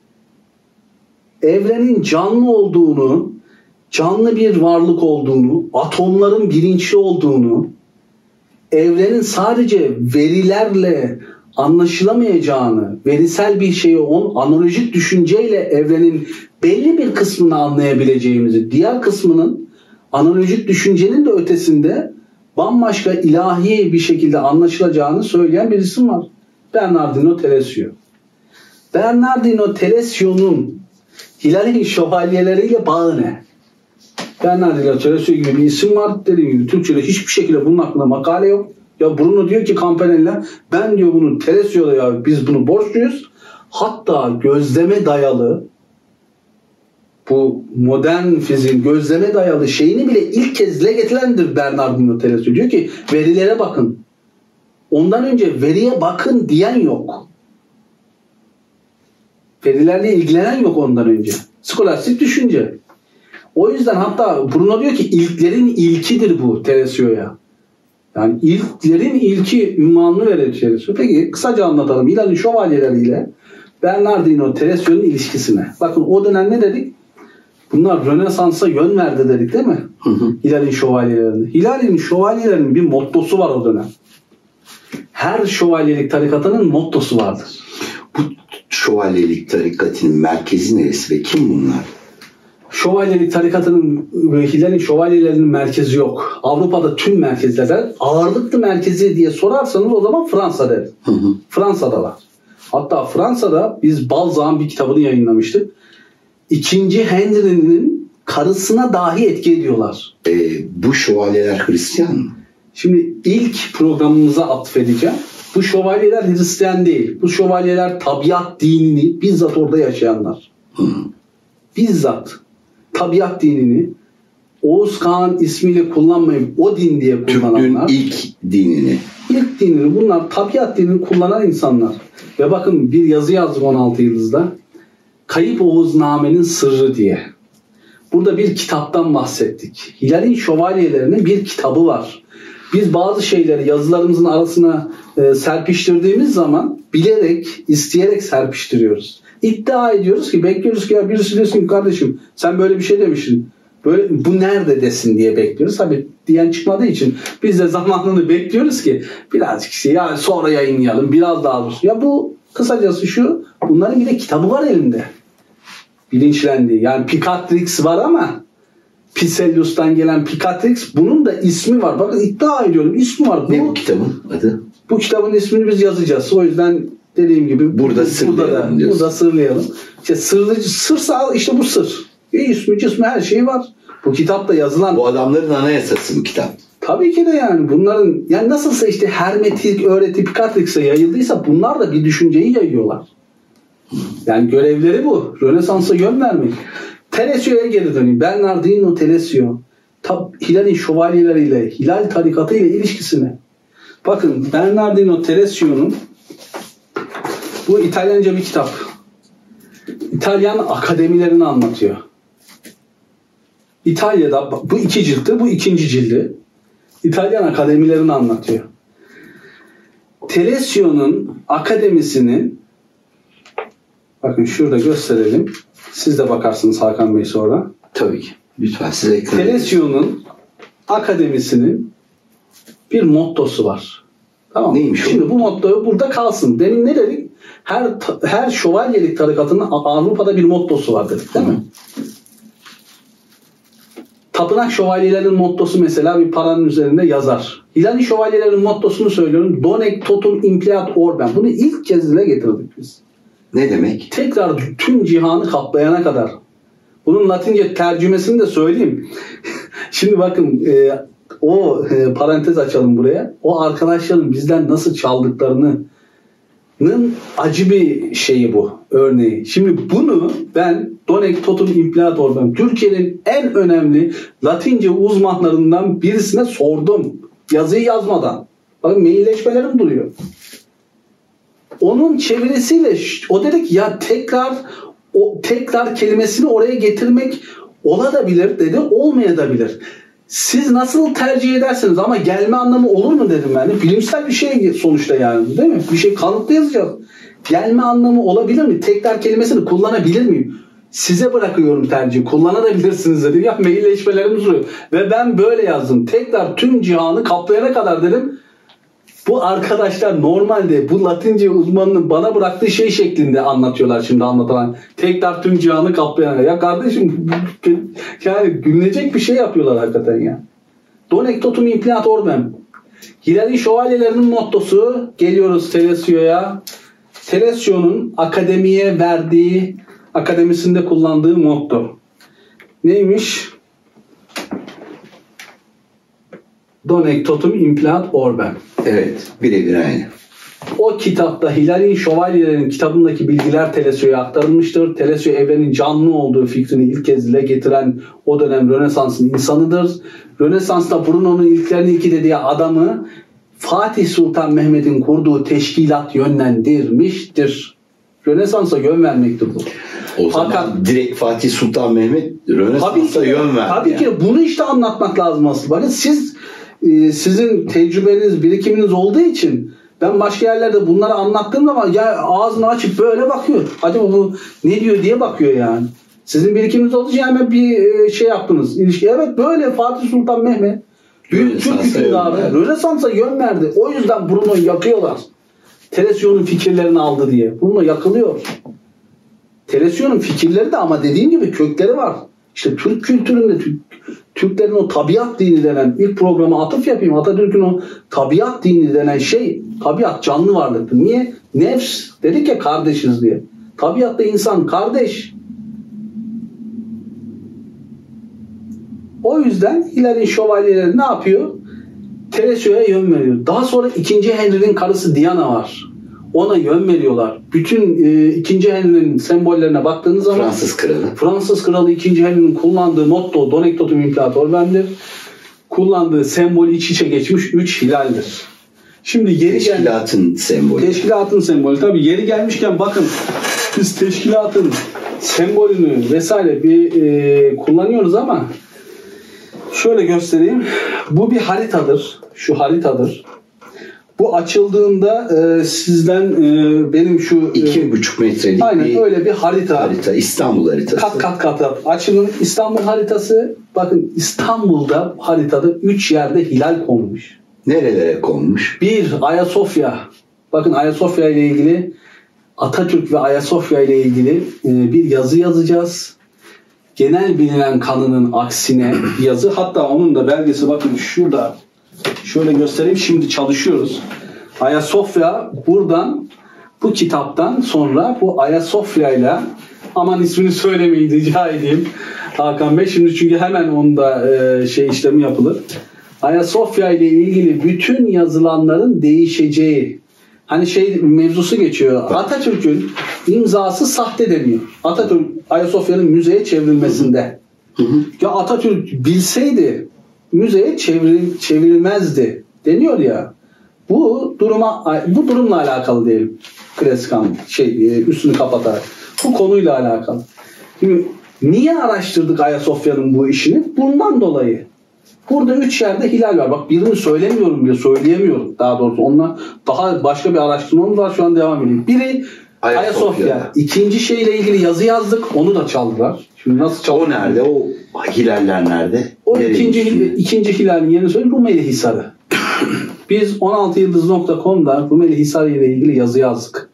Evrenin canlı olduğunu, canlı bir varlık olduğunu, atomların bilinçli olduğunu, evrenin sadece verilerle anlaşılamayacağını, verisel bir şeyi, on analojik düşünceyle evrenin belli bir kısmını anlayabileceğimizi, diğer kısmının analojik düşüncenin de ötesinde bambaşka ilahi bir şekilde anlaşılacağını söyleyen bir isim var. Bernardino Telesio. Bernardino Telesio'nun Hilal'in şövalyeleriyle bağı ne? Bernardino Telesio gibi bir isim var. Dediğim gibi Türkçe'de hiçbir şekilde bunun hakkında makale yok. Ya Bruno diyor ki Campanella, ben diyor bunu Telesio'da ya biz bunu borçluyuz. Hatta gözleme dayalı, bu modern fiziğin gözleme dayalı şeyini bile ilk kez dile getirendir Bernardino Telesio. Diyor ki verilere bakın. Ondan önce veriye bakın diyen yok. Verilerle ilgilenen yok ondan önce. Skolastik düşünce. O yüzden hatta Bruno diyor ki ilklerin ilkidir bu Telesio'ya. Yani ilklerin ilki ünvanını verir Telesio. Peki kısaca anlatalım. Hilal'in şövalyeleriyle Bernardino Telesio'nun ilişkisine. Bakın o dönem ne dedik? Bunlar Rönesans'a yön verdi dedik değil mi? Hı hı. Hilal'in şövalyelerinde. Hilal'in şövalyelerinin bir mottosu var o dönem. Her şövalyelik tarikatının mottosu vardır. Bu şövalyelik tarikatının merkezi neresi ve kim bunlar? Şövalyelik tarikatının ve Hilal'in şövalyelerinin merkezi yok. Avrupa'da tüm merkezler ağırlıklı merkezi diye sorarsanız o zaman Fransa der. Hı hı. Fransa'da var. Hatta Fransa'da biz Balzac'ın bir kitabını yayınlamıştık. İkinci Henry'nin karısına dahi etki ediyorlar. E, bu şövalyeler Hristiyan mı? Şimdi ilk programımıza atfedeceğim. Bu şövalyeler Hristiyan değil. Bu şövalyeler tabiat dinini bizzat orada yaşayanlar. Hı. Bizzat tabiat dinini Oğuz Kağan ismiyle kullanmayıp o din diye kullananlar. Türk'ün ilk dinini. İlk dinini bunlar tabiat dinini kullanan insanlar. Ve bakın bir yazı yazdık on altı Yıldız'da. Kayıp Oğuzname'nin sırrı diye. Burada bir kitaptan bahsettik. Hilal'in şövalyelerinin bir kitabı var. Biz bazı şeyleri yazılarımızın arasına e, serpiştirdiğimiz zaman bilerek, isteyerek serpiştiriyoruz. İddia ediyoruz ki, bekliyoruz ki ya birisi desin ki kardeşim sen böyle bir şey demişsin. Böyle, bu nerede desin diye bekliyoruz. Tabii diyen çıkmadığı için biz de zamanını bekliyoruz ki birazcık işte ya sonra yayınlayalım, biraz daha olsun. Ya bu kısacası şu, bunların bir de kitabı var elinde. Bilinçlendiği. Yani Picatrix var ama Picellus'tan gelen Picatrix, bunun da ismi var. Bakın iddia ediyorum, ismi var. Bu, ne bu kitabın adı? Bu kitabın ismini biz yazacağız. O yüzden dediğim gibi burada sırlayalım. Burada, da, burada sırlayalım. İşte sırlı, sırsa işte bu sır. Bir ismi, cismi, her şey var. Bu kitapta yazılan. Bu adamların anayasası bu kitap. Tabii ki de yani bunların, yani nasılsa işte hermetik öğreti Picatrix'e yayıldıysa bunlar da bir düşünceyi yayıyorlar. Yani görevleri bu. Rönesans'a yön vermek. Telesio'ya geri döneyim. Bernardino Telesio. Hilal'in şövalyeleriyle, Hilal tarikatı ile ilişkisine. Bakın Bernardino Telesio'nun bu İtalyanca bir kitap. İtalyan akademilerini anlatıyor. İtalya'da bu iki ciltti, bu ikinci cildi. İtalyan akademilerini anlatıyor. Telesio'nun akademisinin, bakın şurada gösterelim. Siz de bakarsınız Hakan Bey sonra. Tabii ki. Lütfen size ekran. Telesio'nun akademisinin bir mottosu var. Tamam mı? Neymiş o? Şimdi bu motto burada kalsın. Demin ne dedik? Her her şövalyelik tarikatının Avrupa'da bir mottosu var dedik değil mi? Hı. Tapınak şövalyelerinin mottosu mesela bir paranın üzerinde yazar. Hilal'in şövalyelerinin mottosunu söylüyorum. Donec totum impleat orbem. Bunu ilk kez dile getirdik biz. Ne demek? Tekrar tüm cihanı kaplayana kadar. Bunun Latince tercümesini de söyleyeyim. Şimdi bakın e, o e, parantez açalım buraya. O arkadaşların bizden nasıl çaldıklarını acı bir şeyi bu, örneği. Şimdi bunu ben Donec Totum Impleat Orbem, Türkiye'nin en önemli Latince uzmanlarından birisine sordum. Yazıyı yazmadan. Bakın mailleşmelerim duruyor. Onun çevirisiyle o dedik ya tekrar o tekrar kelimesini oraya getirmek olabilir dedi, olmayabilir. Siz nasıl tercih edersiniz ama gelme anlamı olur mu dedim ben de. Bilimsel bir şey sonuçta yani, değil mi? Bir şey kanıtlı yazacağız. Gelme anlamı olabilir mi? Tekrar kelimesini kullanabilir miyim? Size bırakıyorum tercihi. Kullanabilirsiniz dedim. Ya mailleşmelerimiz duruyor. Ve ben böyle yazdım. Tekrar tüm cihanı kaplayana kadar dedim. Bu arkadaşlar normalde bu Latince uzmanının bana bıraktığı şey şeklinde anlatıyorlar şimdi anlatılan. Tekrar tüm cihanı kaplayana. Ya kardeşim yani gülünecek bir şey yapıyorlar hakikaten ya. Donec Totum Impleat Orbem. Hilal'in şövalyelerinin mottosu, geliyoruz Telesio'ya. Telesio'nun akademiye verdiği, akademisinde kullandığı motto. Neymiş? Donec Totum Impleat Orbem. Evet, birebir aynı. O kitapta Hilal'in şövalyelerinin kitabındaki bilgiler Telesio'ya aktarılmıştır. Telesio evrenin canlı olduğu fikrini ilk kez dile getiren o dönem Rönesans'ın insanıdır. Rönesans'ta Bruno'nun ilklerini iki dediği adamı Fatih Sultan Mehmet'in kurduğu teşkilat yönlendirmiştir. Rönesans'a yön vermektir bu. O zaman Fakat, direkt Fatih Sultan Mehmet Rönesans'a yön verdi. Tabii yani. Ki bunu işte anlatmak lazım aslında. Bakın siz e, sizin tecrübeniz, birikiminiz olduğu için ben başka yerlerde bunları anlattığım zaman ya ağzını açıp böyle bakıyor. Acaba bu ne diyor diye bakıyor yani. Sizin birikiminiz olduğu için hemen bir şey yaptınız. İlişki. Evet böyle Fatih Sultan Mehmet büyük Türk hükümdarı Rönesans'a yön verdi. O yüzden Bruno'yu yakıyorlar. Telesio'nun fikirlerini aldı diye. Bruno yakılıyor. Telesio'nun fikirleri de ama dediğim gibi kökleri var. İşte Türk kültüründe Türk, Türklerin o tabiat dini denen ilk programa atıf yapayım. Atatürk'ün o tabiat dini denen şey, tabiat canlı varlıktır. Niye? Nefs dedik ya kardeşiz diye. Tabiatta insan kardeş. O yüzden Hilal'in şövalyeleri ne yapıyor? Telesio'ya yön veriyor. Daha sonra ikinci Henry'nin karısı Diana var. Ona yön veriyorlar. Bütün e, ikinci Henry'nin sembollerine baktığınız zaman Fransız kralı. Fransız kralı ikinci Henry'nin kullandığı motto Donec Totum Impleat Orbem'dir. Kullandığı sembol iç içe geçmiş üç hilaldir. Şimdi yeri teşkilatın gel- sembolü. Teşkilatın sembolü. Tabii yeri gelmişken bakın biz teşkilatın sembolünü vesaire bir e, kullanıyoruz ama şöyle göstereyim. Bu bir haritadır. Şu haritadır. Bu açıldığında e, sizden e, benim şu iki buçuk metrelik aynen bir öyle bir harita. harita. İstanbul haritası. Kat kat kat açılın. İstanbul haritası. Bakın İstanbul'da haritada üç yerde hilal konmuş. Nerelere konmuş? Bir Ayasofya. Bakın Ayasofya ile ilgili Atatürk ve Ayasofya ile ilgili e, bir yazı yazacağız. Genel bilinen kanının aksine yazı. Hatta onun da belgesi bakın şurada. Şöyle göstereyim. Şimdi çalışıyoruz. Ayasofya buradan bu kitaptan sonra bu Ayasofya ile aman ismini söylemeyi rica edeyim Hakan Bey. Şimdi çünkü hemen onda e, şey işlemi yapılır. Ayasofya ile ilgili bütün yazılanların değişeceği hani şey mevzusu geçiyor. Atatürk'ün imzası sahte deniyor. Atatürk Ayasofya'nın müzeye çevrilmesinde. Hı hı. Ya Atatürk bilseydi müzeye çevril, çevrilmezdi deniyor ya. Bu duruma bu durumla alakalı diyelim. Klasik şey üstünü kapatarak. Bu konuyla alakalı. Şimdi niye araştırdık Ayasofya'nın bu işini? Bundan dolayı. Burada üç yerde hilal var. Bak birini söylemiyorum bile, söyleyemiyorum daha doğrusu. Onunla daha başka bir araştırmamız var. Şu an devam edeyim. Biri Ayasofya. Ayasofya. İkinci şeyle ilgili yazı yazdık. Onu da çaldılar. Şimdi nasıl çaldılar? O nerede? O hilaller nerede? O nereye ikinci, ikinci hilalin yerini söyleyeyim. Rumeli Hisarı. Biz on altı yıldız nokta com'da Rumeli Hisarı ile ilgili yazı yazdık.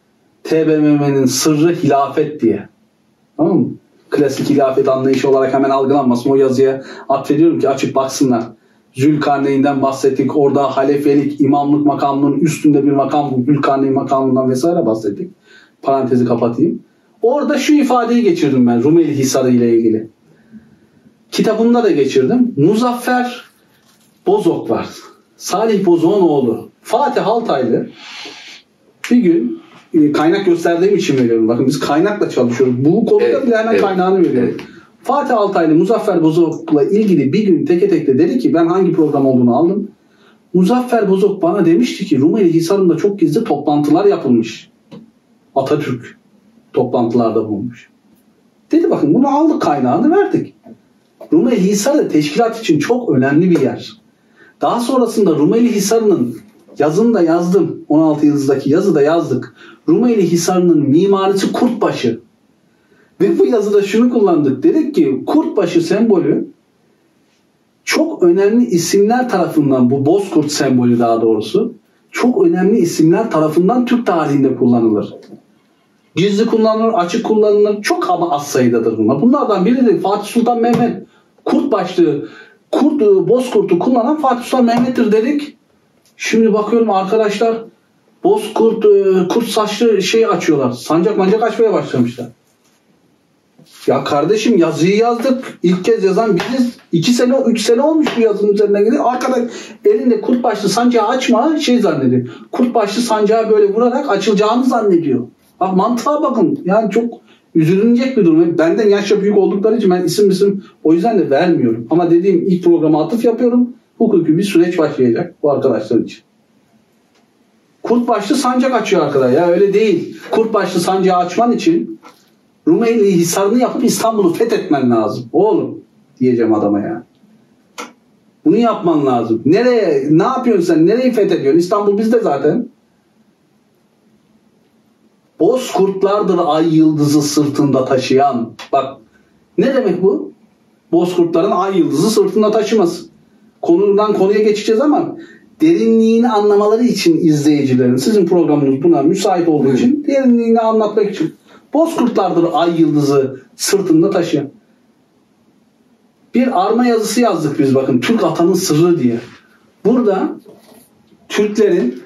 T B M M'nin sırrı hilafet diye. Tamam mı? Klasik hilafet anlayışı olarak hemen algılanmasın. O yazıya atfediyorum ki açıp baksınlar. Zülkarneyn'den bahsettik. Orada halefelik, imamlık makamının üstünde bir makam, Zülkarneyn makamından vesaire bahsettik. Parantezi kapatayım. Orada şu ifadeyi geçirdim ben Rumeli Hisarı ile ilgili. Kitabımda da geçirdim. Muzaffer Bozok var. Salih Bozok'un oğlu. Fatih Altaylı Bir gün e, kaynak gösterdiğim için veriyorum. Bakın biz kaynakla çalışıyoruz. Bu konuda evet, bile hemen evet, kaynağını veriyorum. Evet. Fatih Altaylı Muzaffer Bozok'la ilgili bir gün teke tekle dedi ki ben hangi program olduğunu aldım. Muzaffer Bozok bana demişti ki Rumeli Hisarı'nda çok gizli toplantılar yapılmış. Atatürk toplantılarda bulunmuş. Dedi bakın bunu aldık kaynağını verdik. Rumeli Hisarı teşkilat için çok önemli bir yer. Daha sonrasında Rumeli Hisarı'nın yazını da yazdım. on altı yıldızdaki yazıda yazdık. Rumeli Hisarı'nın mimarisi Kurtbaşı. Ve bu yazıda şunu kullandık. Dedik ki Kurtbaşı sembolü çok önemli isimler tarafından, bu Bozkurt sembolü daha doğrusu, çok önemli isimler tarafından Türk tarihinde kullanılır. Gizli kullanılır, açık kullanılır. Çok ama az sayıdadır bunlar. Bunlardan biri de Fatih Sultan Mehmet. Kurt başlı, kurt, Bozkurt'u kullanan Fatih Sultan Mehmet'tir dedik. Şimdi bakıyorum arkadaşlar Bozkurt, kurt saçlı şey açıyorlar. Sancak mancak açmaya başlamışlar. Ya kardeşim yazıyı yazdık. İlk kez yazan biziz. iki sene, üç sene olmuş bu yazının üzerinden gidiyor. Arkada elinde kurt başlı sancağı açma şey zannediyor. Kurt başlı sancağı böyle vurarak açılacağını zannediyor. Bak mantığa bakın. Yani çok üzülünecek bir durum. Benden yaşça büyük oldukları için ben isim isim o yüzden de vermiyorum. Ama dediğim ilk programa atıf yapıyorum. Hukuki bir süreç başlayacak bu arkadaşlar için. Kurt başlı sancak açıyor arkadaşlar. Ya öyle değil. Kurt başlı sancağı açman için Rumeli Hisarı'nı yapıp İstanbul'u fethetmen lazım. Oğlum diyeceğim adama ya. Bunu yapman lazım. Nereye? Ne yapıyorsun sen? Nereyi fethediyorsun? İstanbul bizde zaten. Bozkurtlardır ay yıldızı sırtında taşıyan. Bak ne demek bu? Bozkurtların ay yıldızı sırtında taşıması. Konudan konuya geçeceğiz ama derinliğini anlamaları için izleyicilerin, sizin programınız buna müsait olduğu için derinliğini anlatmak için Bozkurtlardır ay yıldızı sırtında taşıyan. Bir arma yazısı yazdık biz bakın. Türk atanın sırrı diye. Burada Türklerin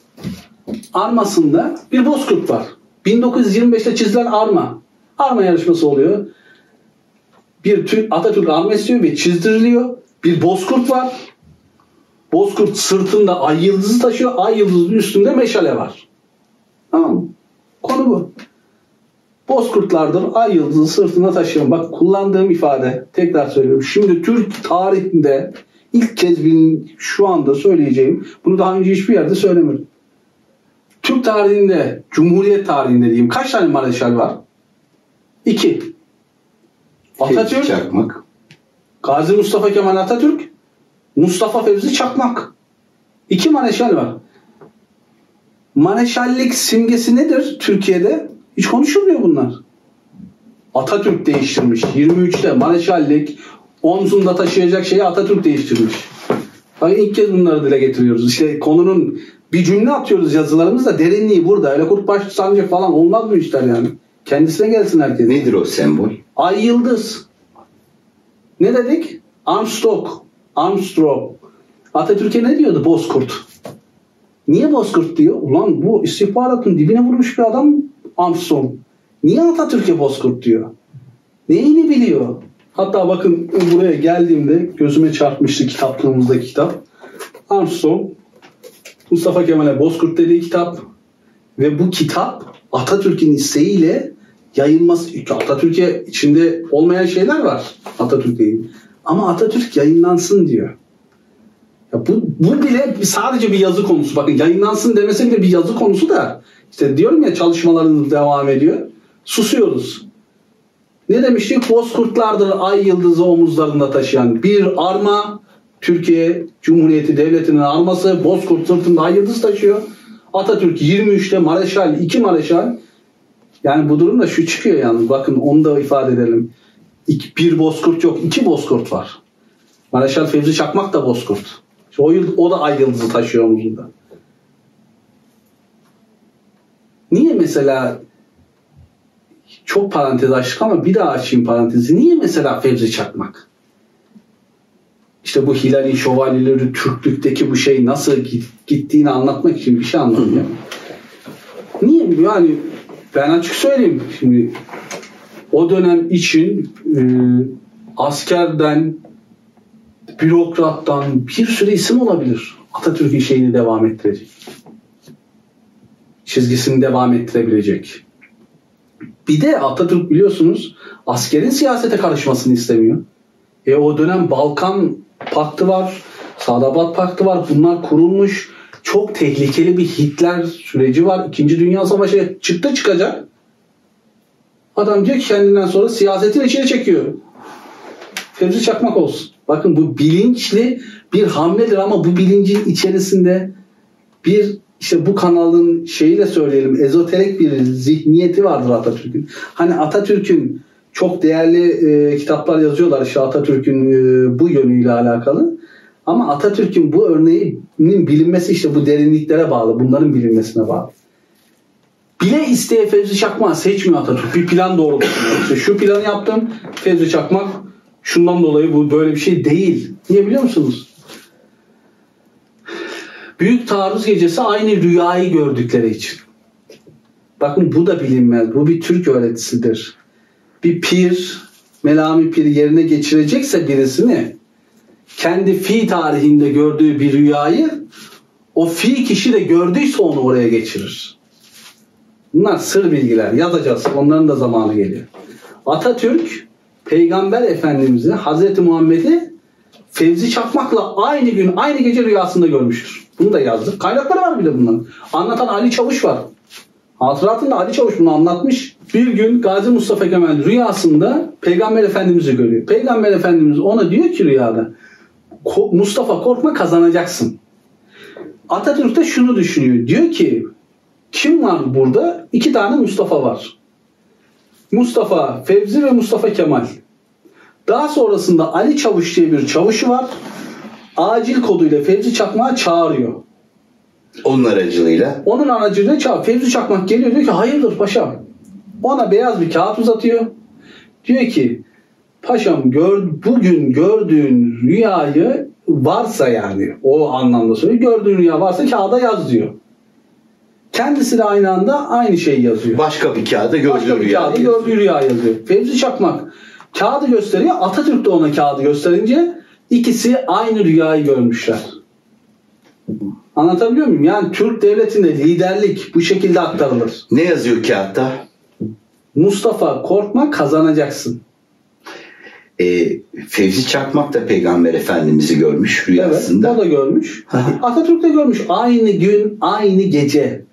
armasında bir bozkurt var. bin dokuz yüz yirmi beşte çizilen arma. Arma yarışması oluyor. Bir Türk, Atatürk arma istiyor ve çizdiriliyor. Bir bozkurt var. Bozkurt sırtında ay yıldızı taşıyor. Ay yıldızının üstünde meşale var. Tamam mı? Konu bu. Bozkurtlardır ay yıldızı sırtında taşıyan. Bak kullandığım ifade tekrar söylüyorum. Şimdi Türk tarihinde ilk kez bilin, şu anda söyleyeceğim. Bunu daha önce hiçbir yerde söylemedim. Türk tarihinde, Cumhuriyet tarihinde diyeyim. Kaç tane mareşal var? İki. Atatürk, Çakmak. Gazi Mustafa Kemal Atatürk, Mustafa Fevzi Çakmak. İki mareşal var. Mareşallik simgesi nedir Türkiye'de? Hiç konuşulmuyor bunlar. Atatürk değiştirmiş. yirmi üçte mareşallik omzunda taşıyacak şeyi Atatürk değiştirmiş. Bak ilk kez bunları dile getiriyoruz. İşte konunun bir cümle atıyoruz yazılarımızda, derinliği burada. Öyle kurtbaş sancak falan olmaz bu işler yani. Kendisine gelsin herkes. Nedir o sembol? Ay yıldız. Ne dedik? Armstrong. Armstrong. Atatürk'e ne diyordu? Bozkurt. Niye Bozkurt diyor? Ulan bu istihbaratın dibine vurmuş bir adam Armstrong. Niye Atatürk'e Bozkurt diyor? Neyini biliyor? Hatta bakın buraya geldiğimde gözüme çarpmıştı kitaplığımızdaki kitap. Armstrong Mustafa Kemal'e Bozkurt dediği kitap ve bu kitap Atatürk'ün isteğiyle yayılması. Atatürk'e içinde olmayan şeyler var Atatürk değil. Ama Atatürk yayınlansın diyor. Ya bu, bu bile sadece bir yazı konusu. Bakın yayınlansın demesi bile bir yazı konusu da işte diyorum ya çalışmalarımız devam ediyor. Susuyoruz. Ne demiştik? Bozkurtlardır ay yıldızı omuzlarında taşıyan bir arma. Türkiye Cumhuriyeti Devleti'nin arması. Bozkurt sırtında ay yıldız taşıyor. Atatürk yirmi üçte mareşal, iki mareşal. Yani bu durumda şu çıkıyor yalnız. Bakın onu da ifade edelim. İki, bir Bozkurt yok. iki Bozkurt var. Mareşal Fevzi Çakmak da Bozkurt. İşte o, o da ay yıldızı taşıyor omuzunda. Niye mesela çok parantez açtık ama bir daha açayım parantezi. Niye mesela Fevzi Çakmak? İşte bu Hilali şövalyeleri Türklükteki bu şey nasıl gittiğini anlatmak için bir şey anlatıyor. Niye? Yani ben açık söyleyeyim. Şimdi o dönem için e, askerden, bürokrattan bir sürü isim olabilir. Atatürk'ün şeyini devam ettirecek. çizgisini devam ettirebilecek. Bir de Atatürk biliyorsunuz askerin siyasete karışmasını istemiyor. E o dönem Balkan Paktı var, Sadabat Paktı var. Bunlar kurulmuş. Çok tehlikeli bir Hitler süreci var. İkinci Dünya Savaşı çıktı çıkacak. Adam diyor ki kendinden sonra siyasetin içine çekiyor. Fevzi Çakmak olsun. Bakın bu bilinçli bir hamledir ama bu bilincin içerisinde bir işte bu kanalın şeyiyle söyleyelim ezoterik bir zihniyeti vardır Atatürk'ün. Hani Atatürk'ün çok değerli e, kitaplar yazıyorlar işte Atatürk'ün e, bu yönüyle alakalı. Ama Atatürk'ün bu örneğinin bilinmesi işte bu derinliklere bağlı. Bunların bilinmesine bağlı. Bile isteye Fevzi Çakmak'ı seçmiyor Atatürk. Bir plan doğrultusunda. İşte şu planı yaptım. Fevzi Çakmak şundan dolayı bu böyle bir şey değil. Niye biliyor musunuz? Büyük Taarruz Gecesi aynı rüyayı gördükleri için. Bakın bu da bilinmez. Bu bir Türk öğretisidir. Bir pir, Melami Pir yerine geçirecekse birisini kendi fi tarihinde gördüğü bir rüyayı o fi kişi de gördüyse onu oraya geçirir. Bunlar sır bilgiler. Yazacağız. Onların da zamanı geliyor. Atatürk Peygamber Efendimiz'i Hazreti Muhammed'i Fevzi Çakmak'la aynı gün aynı gece rüyasında görmüştür. Bunu da yazdık. Kaynakları var bile bunların. Anlatan Ali Çavuş var. Hatıratında Ali Çavuş bunu anlatmış. Bir gün Gazi Mustafa Kemal rüyasında Peygamber Efendimiz'i görüyor. Peygamber Efendimiz ona diyor ki rüyada Mustafa korkma kazanacaksın. Atatürk de şunu düşünüyor. Diyor ki kim var burada? İki tane Mustafa var. Mustafa Fevzi ve Mustafa Kemal. Daha sonrasında Ali Çavuş diye bir çavuşu var. Acil koduyla Fevzi Çakmak'ı çağırıyor. Onun aracılığıyla? Onun aracılığıyla çağırıyor. Fevzi Çakmak geliyor diyor ki hayırdır paşam. Ona beyaz bir kağıt uzatıyor. Diyor ki paşam gör, bugün gördüğün rüyayı varsa yani o anlamda söylüyor. Gördüğün rüya varsa kağıda yaz diyor. Kendisi de aynı anda aynı şeyi yazıyor. Başka bir kağıda gördüğü Başka bir rüya kağıda gördüğü rüya yazıyor. Fevzi Çakmak kağıdı gösteriyor. Atatürk de ona kağıdı gösterince ikisi aynı rüyayı görmüşler. Anlatabiliyor muyum? Yani Türk devletinde liderlik bu şekilde aktarılır. Ne yazıyor kağıtta? Mustafa korkma kazanacaksın. E, Fevzi Çakmak da Peygamber Efendimiz'i görmüş rüyasında. Evet, o da görmüş. Atatürk de görmüş. Aynı gün, aynı gece.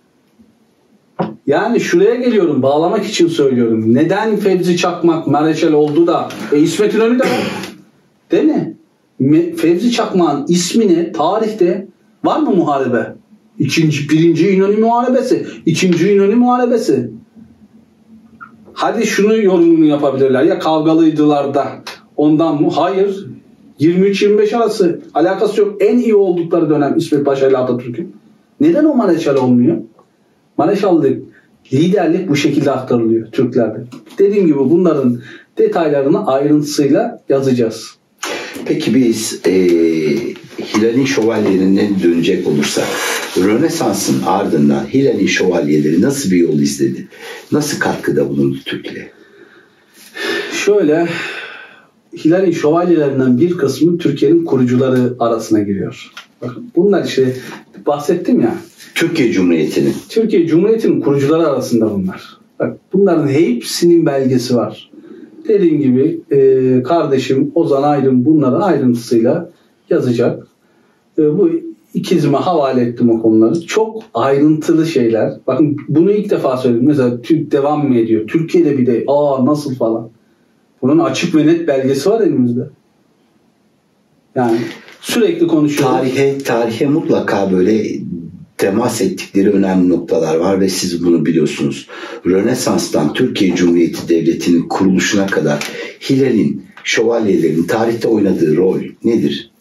Yani şuraya geliyorum, bağlamak için söylüyorum. Neden Fevzi Çakmak Mareşal oldu da e, İsmet İnönü de var. Değil mi? Fevzi Çakmak'ın ismini tarihte var mı muharebe? İkinci, birinci İnönü muharebesi, ikinci İnönü muharebesi. Hadi şunu yorumunu yapabilirler. Ya kavgalıydılar da ondan mı? Hayır. yirmi üç yirmi beş arası alakası yok. En iyi oldukları dönem İsmet Paşa ile Atatürk'ün. Neden o Mareşal olmuyor? Mareşallık, liderlik bu şekilde aktarılıyor Türklerde. Dediğim gibi bunların detaylarını ayrıntısıyla yazacağız. Peki biz e, Hilal'in şövalyelerine dönecek olursak Rönesans'ın ardından Hilal'in şövalyeleri nasıl bir yol izledi? Nasıl katkıda bulundu Türkiye? Şöyle Hilal'in şövalyelerinden bir kısmı Türkiye'nin kurucuları arasına giriyor. Bakın bunlar işte bahsettim ya. Türkiye Cumhuriyeti'nin. Türkiye Cumhuriyeti'nin kurucuları arasında bunlar. Bak bunların hepsinin belgesi var. Dediğim gibi e, kardeşim Ozan Aydın bunları ayrıntısıyla yazacak. E, bu ikizime havale ettim o konuları. Çok ayrıntılı şeyler. Bakın bunu ilk defa söyledim. Mesela Türk devam mı ediyor? Türkiye'de bir de aa nasıl falan. Bunun açık ve net belgesi var elimizde. Yani sürekli konuşuyoruz. Tarihe, tarihe mutlaka böyle temas ettikleri önemli noktalar var ve siz bunu biliyorsunuz. Rönesans'tan Türkiye Cumhuriyeti Devleti'nin kuruluşuna kadar Hilal'in, şövalyelerin tarihte oynadığı rol nedir?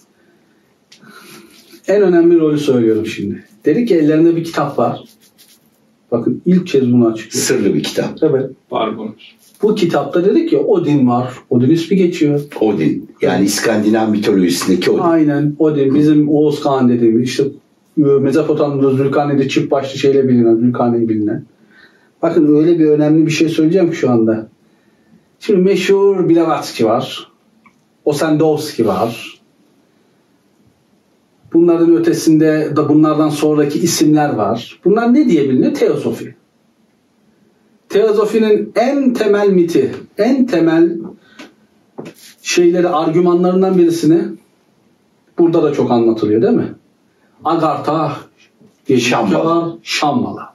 En önemli rolü söylüyorum şimdi. Dedi ki ellerinde bir kitap var. Bakın ilk kez bunu açıklıyor. Sırlı bir kitap. Evet. Var bu. Bu kitapta dedik ki Odin var. Odin ismi geçiyor. Odin. Yani İskandinav mitolojisindeki Odin. Aynen. Odin. Bizim Oğuz Kağan dediğimiz işte Mezopotamya'da Zülkarne'de çift başlı şeyle bilinen, Zülkarne'yi bilinen. Bakın öyle bir önemli bir şey söyleyeceğim ki şu anda. Şimdi meşhur Blavatsky var. Osendowski var. Bunların ötesinde de bunlardan sonraki isimler var. Bunlar ne diye biliniyor? Teosofi. Teosofinin en temel miti, en temel şeyleri, argümanlarından birisini burada da çok anlatılıyor değil mi? Agartha, Şambala. Şambala.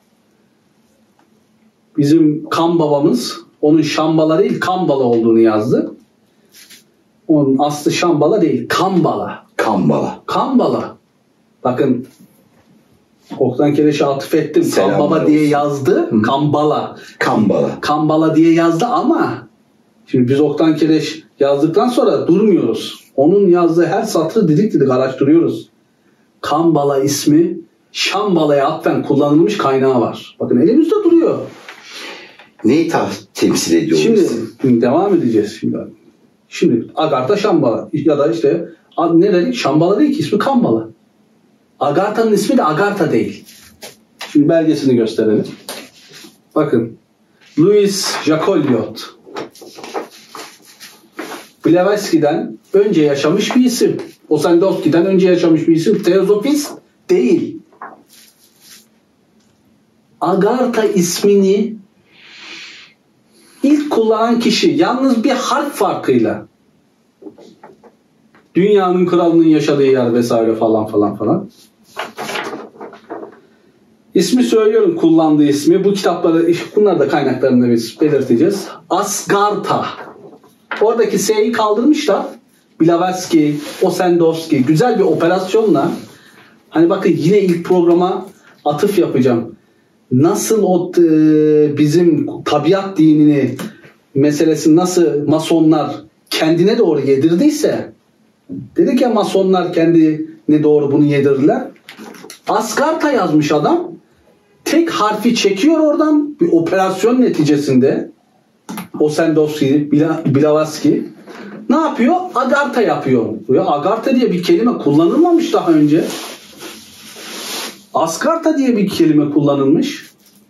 Bizim kan babamız onun Şambala değil Kambala olduğunu yazdı. Onun aslı Şambala değil, Kambala. Kambala. Kambala. Bakın Oktan Kereş'e atıf ettim. Selamlar Kambaba diye olsun. yazdı. Hı. Kambala. Kambala. Kambala diye yazdı ama şimdi biz Oktan Kereş yazdıktan sonra durmuyoruz. Onun yazdığı her satrı didik didik araştırıyoruz. Kambala ismi Şambala'ya atfen kullanılmış kaynağı var. Bakın elimizde duruyor. Neyi ta- temsil ediyor? Şimdi, şimdi devam edeceğiz şimdi. Şimdi Agartha Şambala ya da işte ne dedik? Şambala değil ki ismi Kambala. Agartha'nın ismi de Agartha değil. Şimdi belgesini gösterelim. Bakın. Louis Jacoliot. Blavatsky'den önce yaşamış bir isim. Ossendowski'den önce yaşamış bir isim. Teosofist değil. Agartha ismini ilk kullanan kişi yalnız bir harf farkıyla. Dünyanın kralının yaşadığı yer vesaire falan falan falan. İsmi söylüyorum, kullandığı ismi. Bu kitapları, bunlar da kaynaklarında biz belirteceğiz. Asgartha. Oradaki S'yi kaldırmışlar. Blavatsky, Ossendowski güzel bir operasyonla, hani bakın yine ilk programa atıf yapacağım. Nasıl o e, bizim tabiat dinini meselesi nasıl masonlar kendine doğru yedirdiyse, dedik ya masonlar kendine doğru bunu yedirdiler. Asgartha yazmış adam. Tek harfi çekiyor oradan bir operasyon neticesinde. Ossendowski, Blavatsky ne yapıyor? Agartha yapıyor. Agartha diye bir kelime kullanılmamış daha önce. Asgartha diye bir kelime kullanılmış.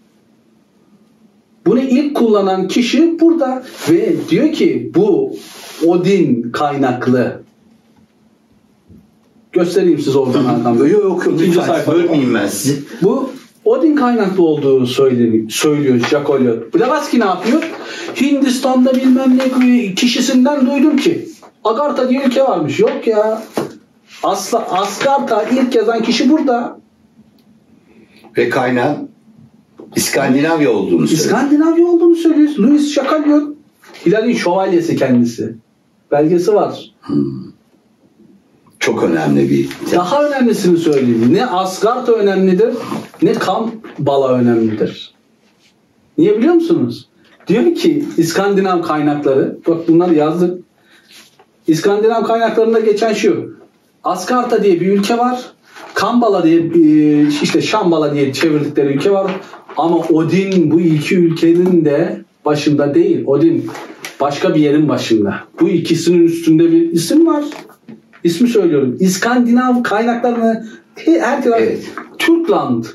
Bunu ilk kullanan kişi burada ve diyor ki bu Odin kaynaklı. Göstereyim size oradan Hakan Bey. Yok yok yok. İkinci sayfa. Bölmeyeyim ben sizi. Bu Odin kaynaklı olduğu söyleniyor, söylüyor Jacoliot. Blavatsky ne yapıyor? Hindistan'da bilmem ne kişisinden duydum ki Agartha diye ülke varmış. Yok ya. Asla Asgartha ilk yazan kişi burada. Ve kaynağın İskandinavya olduğunu söylüyor. İskandinavya olduğunu söylüyor. Louis Jacoliot. Hilal'in şövalyesi kendisi. Belgesi var. Hmm. Çok önemli bir. Daha önemlisini söyleyeyim. Ne Asgartha önemlidir, ne Kambala önemlidir. Niye biliyor musunuz? Diyor ki İskandinav kaynakları, bak bunları yazdık. İskandinav kaynaklarında geçen şu. Asgartha diye bir ülke var. Kambala diye, işte Şambala diye çevirdikleri ülke var. Ama Odin bu iki ülkenin de başında değil. Odin başka bir yerin başında. Bu ikisinin üstünde bir isim var. İsmi söylüyorum. İskandinav kaynaklarını her taraf evet. Türkland.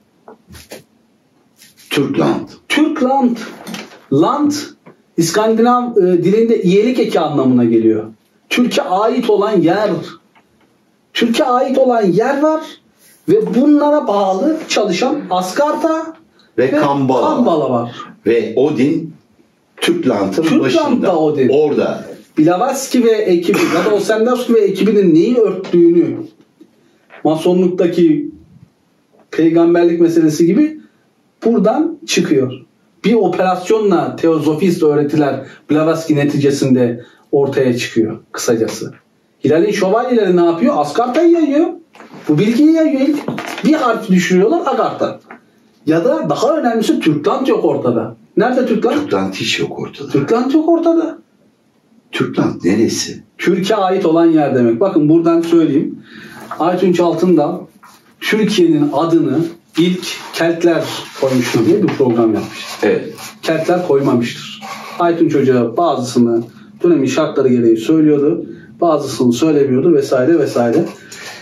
Türkland. Türkland. Land İskandinav e, dilinde iyilik eki anlamına geliyor. Türkiye ait olan yer. Türkiye ait olan yer var ve bunlara bağlı çalışan Asgartha ve, ve Kambala. Kambala var. Ve Odin Türkland'ın başında. Odin. Orada. Blavatsky ve ekibi ya da Ossendowski ve ekibinin neyi örttüğünü masonluktaki peygamberlik meselesi gibi buradan çıkıyor. Bir operasyonla teozofist öğretiler Blavatsky neticesinde ortaya çıkıyor kısacası. Hilal'in şövalyeleri ne yapıyor? Asgartha'yı yayıyor. Bu bilgiyi yayıyor. Bir harf düşürüyorlar Agartha. Ya da daha önemlisi Türkland yok ortada. Nerede Türkland? Türkland hiç yok ortada. Türkland yok ortada. Türkland neresi? Türkiye ait olan yer demek. Bakın buradan söyleyeyim. Aytunç Altındal Türkiye'nin adını ilk Keltler koymuştur diye bir program yapmış. Evet. Keltler koymamıştır. Aytunç Hoca bazısını dönemin şartları gereği söylüyordu. Bazısını söylemiyordu vesaire vesaire.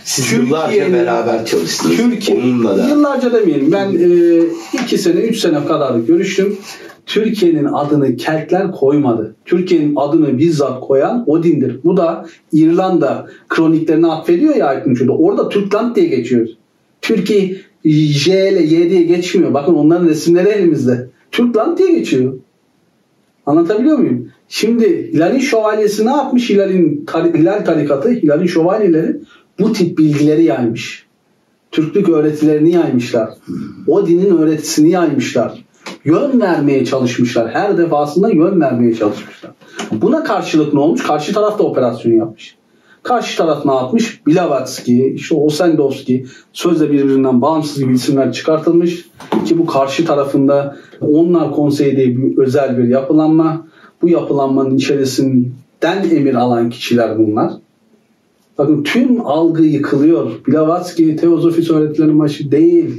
Siz yıllarca beraber çalıştınız. Türkiye, onunla da. Yıllarca demeyelim. Ben e, iki sene, üç sene kadar görüştüm. Türkiye'nin adını Keltler koymadı. Türkiye'nin adını bizzat koyan Odin'dir. Bu da İrlanda kroniklerine atfediyor ya Aykın Çocuğu. Orada Türkland diye geçiyor. Türkiye J ile Y diye geçmiyor. Bakın onların resimleri elimizde. Türkland diye geçiyor. Anlatabiliyor muyum? Şimdi Hilal'in şövalyesi ne yapmış? Hilal'in Hilal tarikatı, Hilal'in şövalyeleri bu tip bilgileri yaymış. Türklük öğretilerini yaymışlar. Odin'in öğretisini yaymışlar. Yön vermeye çalışmışlar. Her defasında yön vermeye çalışmışlar. Buna karşılık ne olmuş? Karşı taraf da operasyon yapmış. Karşı taraf ne yapmış? Blavatsky, işte Ossendowski, sözde birbirinden bağımsız gibi isimler çıkartılmış. Ki bu karşı tarafında Onlar Konseyi diye bir özel bir yapılanma. Bu yapılanmanın içerisinden emir alan kişiler bunlar. Bakın tüm algı yıkılıyor. Blavatsky teozofis öğretilerinin başı değil.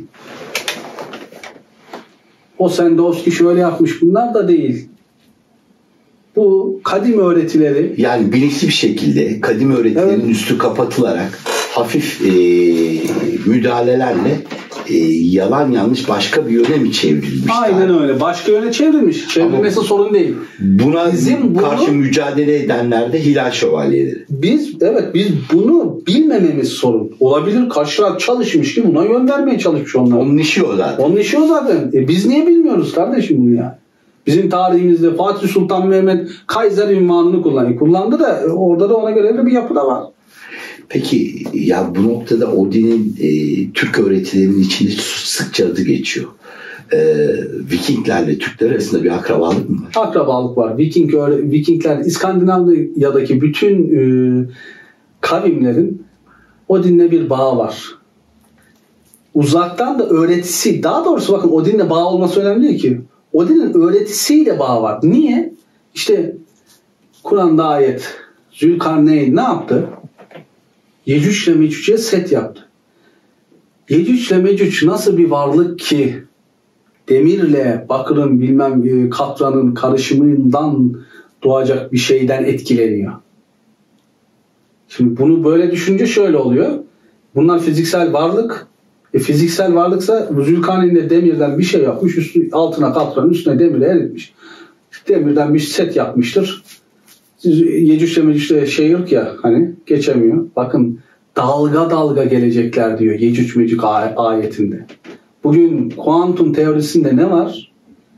Ossendowski şöyle yapmış. Bunlar da değil. Bu kadim öğretileri, yani bilinçli bir şekilde kadim öğretilerin evet. üstü kapatılarak hafif e, müdahalelerle e, yalan yanlış başka bir yöne mi çevrilmiş? Aynen daha? Öyle. Başka yöne çevrilmiş. Çevrilmesi Ama sorun değil. Buna Bizim karşı bunu, mücadele edenler de Hilal şövalyeleri. Biz evet biz bunu bilmememiz sorun. Olabilir. Karşılar çalışmış ki buna yön vermeye çalışmış onlar. Onun işi o zaten. Onun işi o zaten. E, biz niye bilmiyoruz kardeşim bunu ya? Bizim tarihimizde Fatih Sultan Mehmet Kaiser ünvanını kullanıyor. Kullandı da orada da ona göre bir yapı da var. Peki ya bu noktada Odin'in e, Türk öğretilerinin içinde sıkça adı geçiyor. E, Vikinglerle Türkler arasında bir akrabalık mı var? Akrabalık var. Viking Vikingler İskandinavya'daki bütün e, kavimlerin Odin'le bir bağı var. Uzaktan da öğretisi, daha doğrusu bakın Odin'le bağ olması önemli değil ki. Odin'in öğretisiyle bağ var. Niye? İşte Kur'an'da ayet. Zülkarneyn ne yaptı? Yecüc ile Mecüc'e set yaptı. Yecüc ile Mecüc nasıl bir varlık ki demirle bakırın bilmem katranın karışımından doğacak bir şeyden etkileniyor. Şimdi bunu böyle düşünce şöyle oluyor. Bunlar fiziksel varlık. E, fiziksel varlıksa Zülkarneyn de demirden bir şey yapmış. Üstü, altına katranın üstüne demiri eritmiş. Demirden bir set yapmıştır. Yecüc ile Mecüc şey yok ya hani geçemiyor. Bakın dalga dalga gelecekler diyor Yecüc Mecüc ayetinde. Bugün kuantum teorisinde ne var?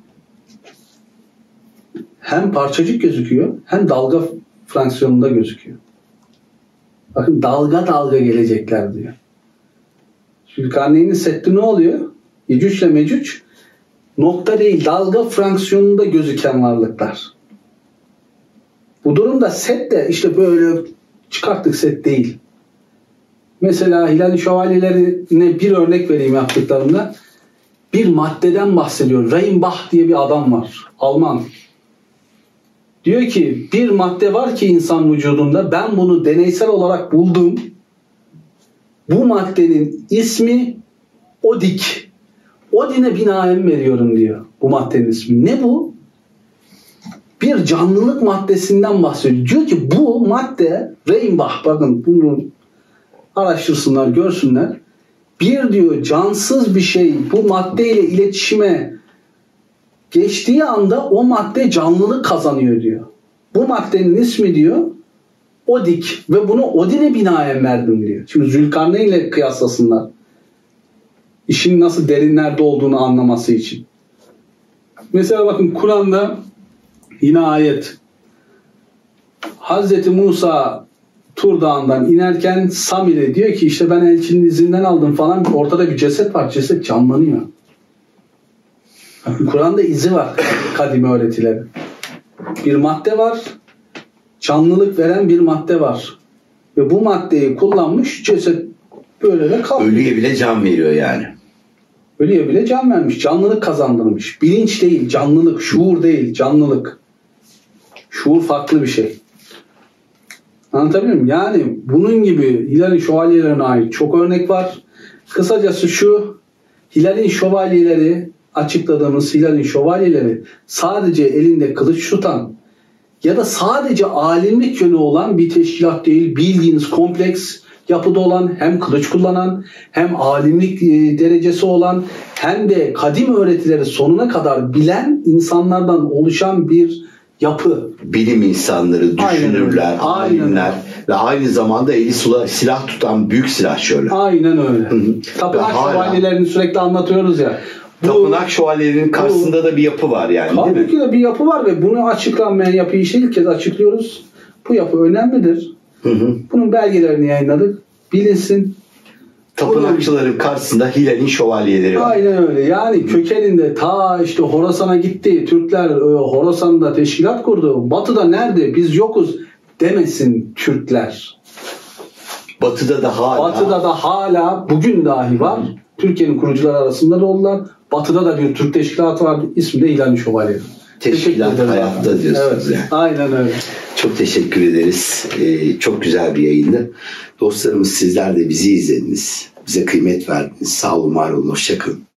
Hem parçacık gözüküyor hem dalga fraksiyonunda gözüküyor. Bakın dalga dalga gelecekler diyor. Zülkarneyn'in setti ne oluyor? Yecüc ile Mecüc nokta değil dalga fraksiyonunda gözüken varlıklar. Bu durumda set de işte böyle çıkarttık set değil. Mesela Hilal şövalyelerine bir örnek vereyim yaptıklarında. Bir maddeden bahsediyor. Reinbach diye bir adam var. Alman. Diyor ki bir madde var ki insan vücudunda ben bunu deneysel olarak buldum. Bu maddenin ismi Odik. Odin'e binaen veriyorum diyor bu maddenin ismi. Ne bu? Bir canlılık maddesinden bahsediyor. Diyor ki bu madde Reinbach, bakın bunu araştırsınlar, görsünler. Bir diyor cansız bir şey bu maddeyle iletişime geçtiği anda o madde canlılık kazanıyor diyor. Bu maddenin ismi diyor Odik ve bunu Odin'e binaen verdim diyor. Şimdi Zülkarneyn ile kıyaslasınlar. İşin nasıl derinlerde olduğunu anlaması için. Mesela bakın Kur'an'da yine ayet. Hazreti Musa Tur Dağı'ndan inerken Samir'e diyor ki işte ben elçinin izinden aldım falan. Ortada bir ceset var. Ceset canlanıyor. Kur'an'da izi var kadim öğretileri. Bir madde var. Canlılık veren bir madde var. Ve bu maddeyi kullanmış ceset böyle de kalıyor. Ölüye bile can veriyor yani. Ölüye bile can vermiş. Canlılık kazandırmış. Bilinç değil, canlılık. Şuur değil, canlılık. Şuur farklı bir şey. Anlatabiliyor muyum? Yani bunun gibi Hilal'in şövalyelerine ait çok örnek var. Kısacası şu, Hilal'in şövalyeleri, açıkladığımız Hilal'in şövalyeleri sadece elinde kılıç tutan ya da sadece alimlik yönü olan bir teşkilat değil, bildiğiniz kompleks yapıda olan, hem kılıç kullanan, hem alimlik e, derecesi olan, hem de kadim öğretileri sonuna kadar bilen insanlardan oluşan bir yapı. Bilim insanları, düşünürler, Aynen alimler ve aynı zamanda eli sula, silah tutan büyük silahşörler. Aynen öyle. Tapınak şövalyelerini sürekli anlatıyoruz ya. Bu, Tapınak şövalyelerinin karşısında bu, da bir yapı var yani. Tabii ki de bir yapı var ve bunu açıklanmayan yapıyı işte ilk kez açıklıyoruz. Bu yapı önemlidir. Hı hı. Bunun belgelerini yayınladık. Bilinsin. Tapınakçıların karşısında Hilal'in şövalyeleri var. Aynen öyle. Yani kökeninde ta işte Horasan'a gitti. Türkler Horasan'da teşkilat kurdu. Batı'da nerede? Biz yokuz demesin Türkler. Batı'da da hala. Batı'da da hala bugün dahi var. Türkiye'nin kurucuları arasında da oldular. Batı'da da bir Türk teşkilatı vardı. İsmi de Hilal'in şövalyeleri. Teşkilat hayatta diyorsunuz evet, yani. Aynen öyle. Çok teşekkür ederiz. Ee, çok güzel bir yayındı. Dostlarımız sizler de bizi izlediniz. Bize kıymet verdiniz. Sağ olun, var olun. Hoşça kalın.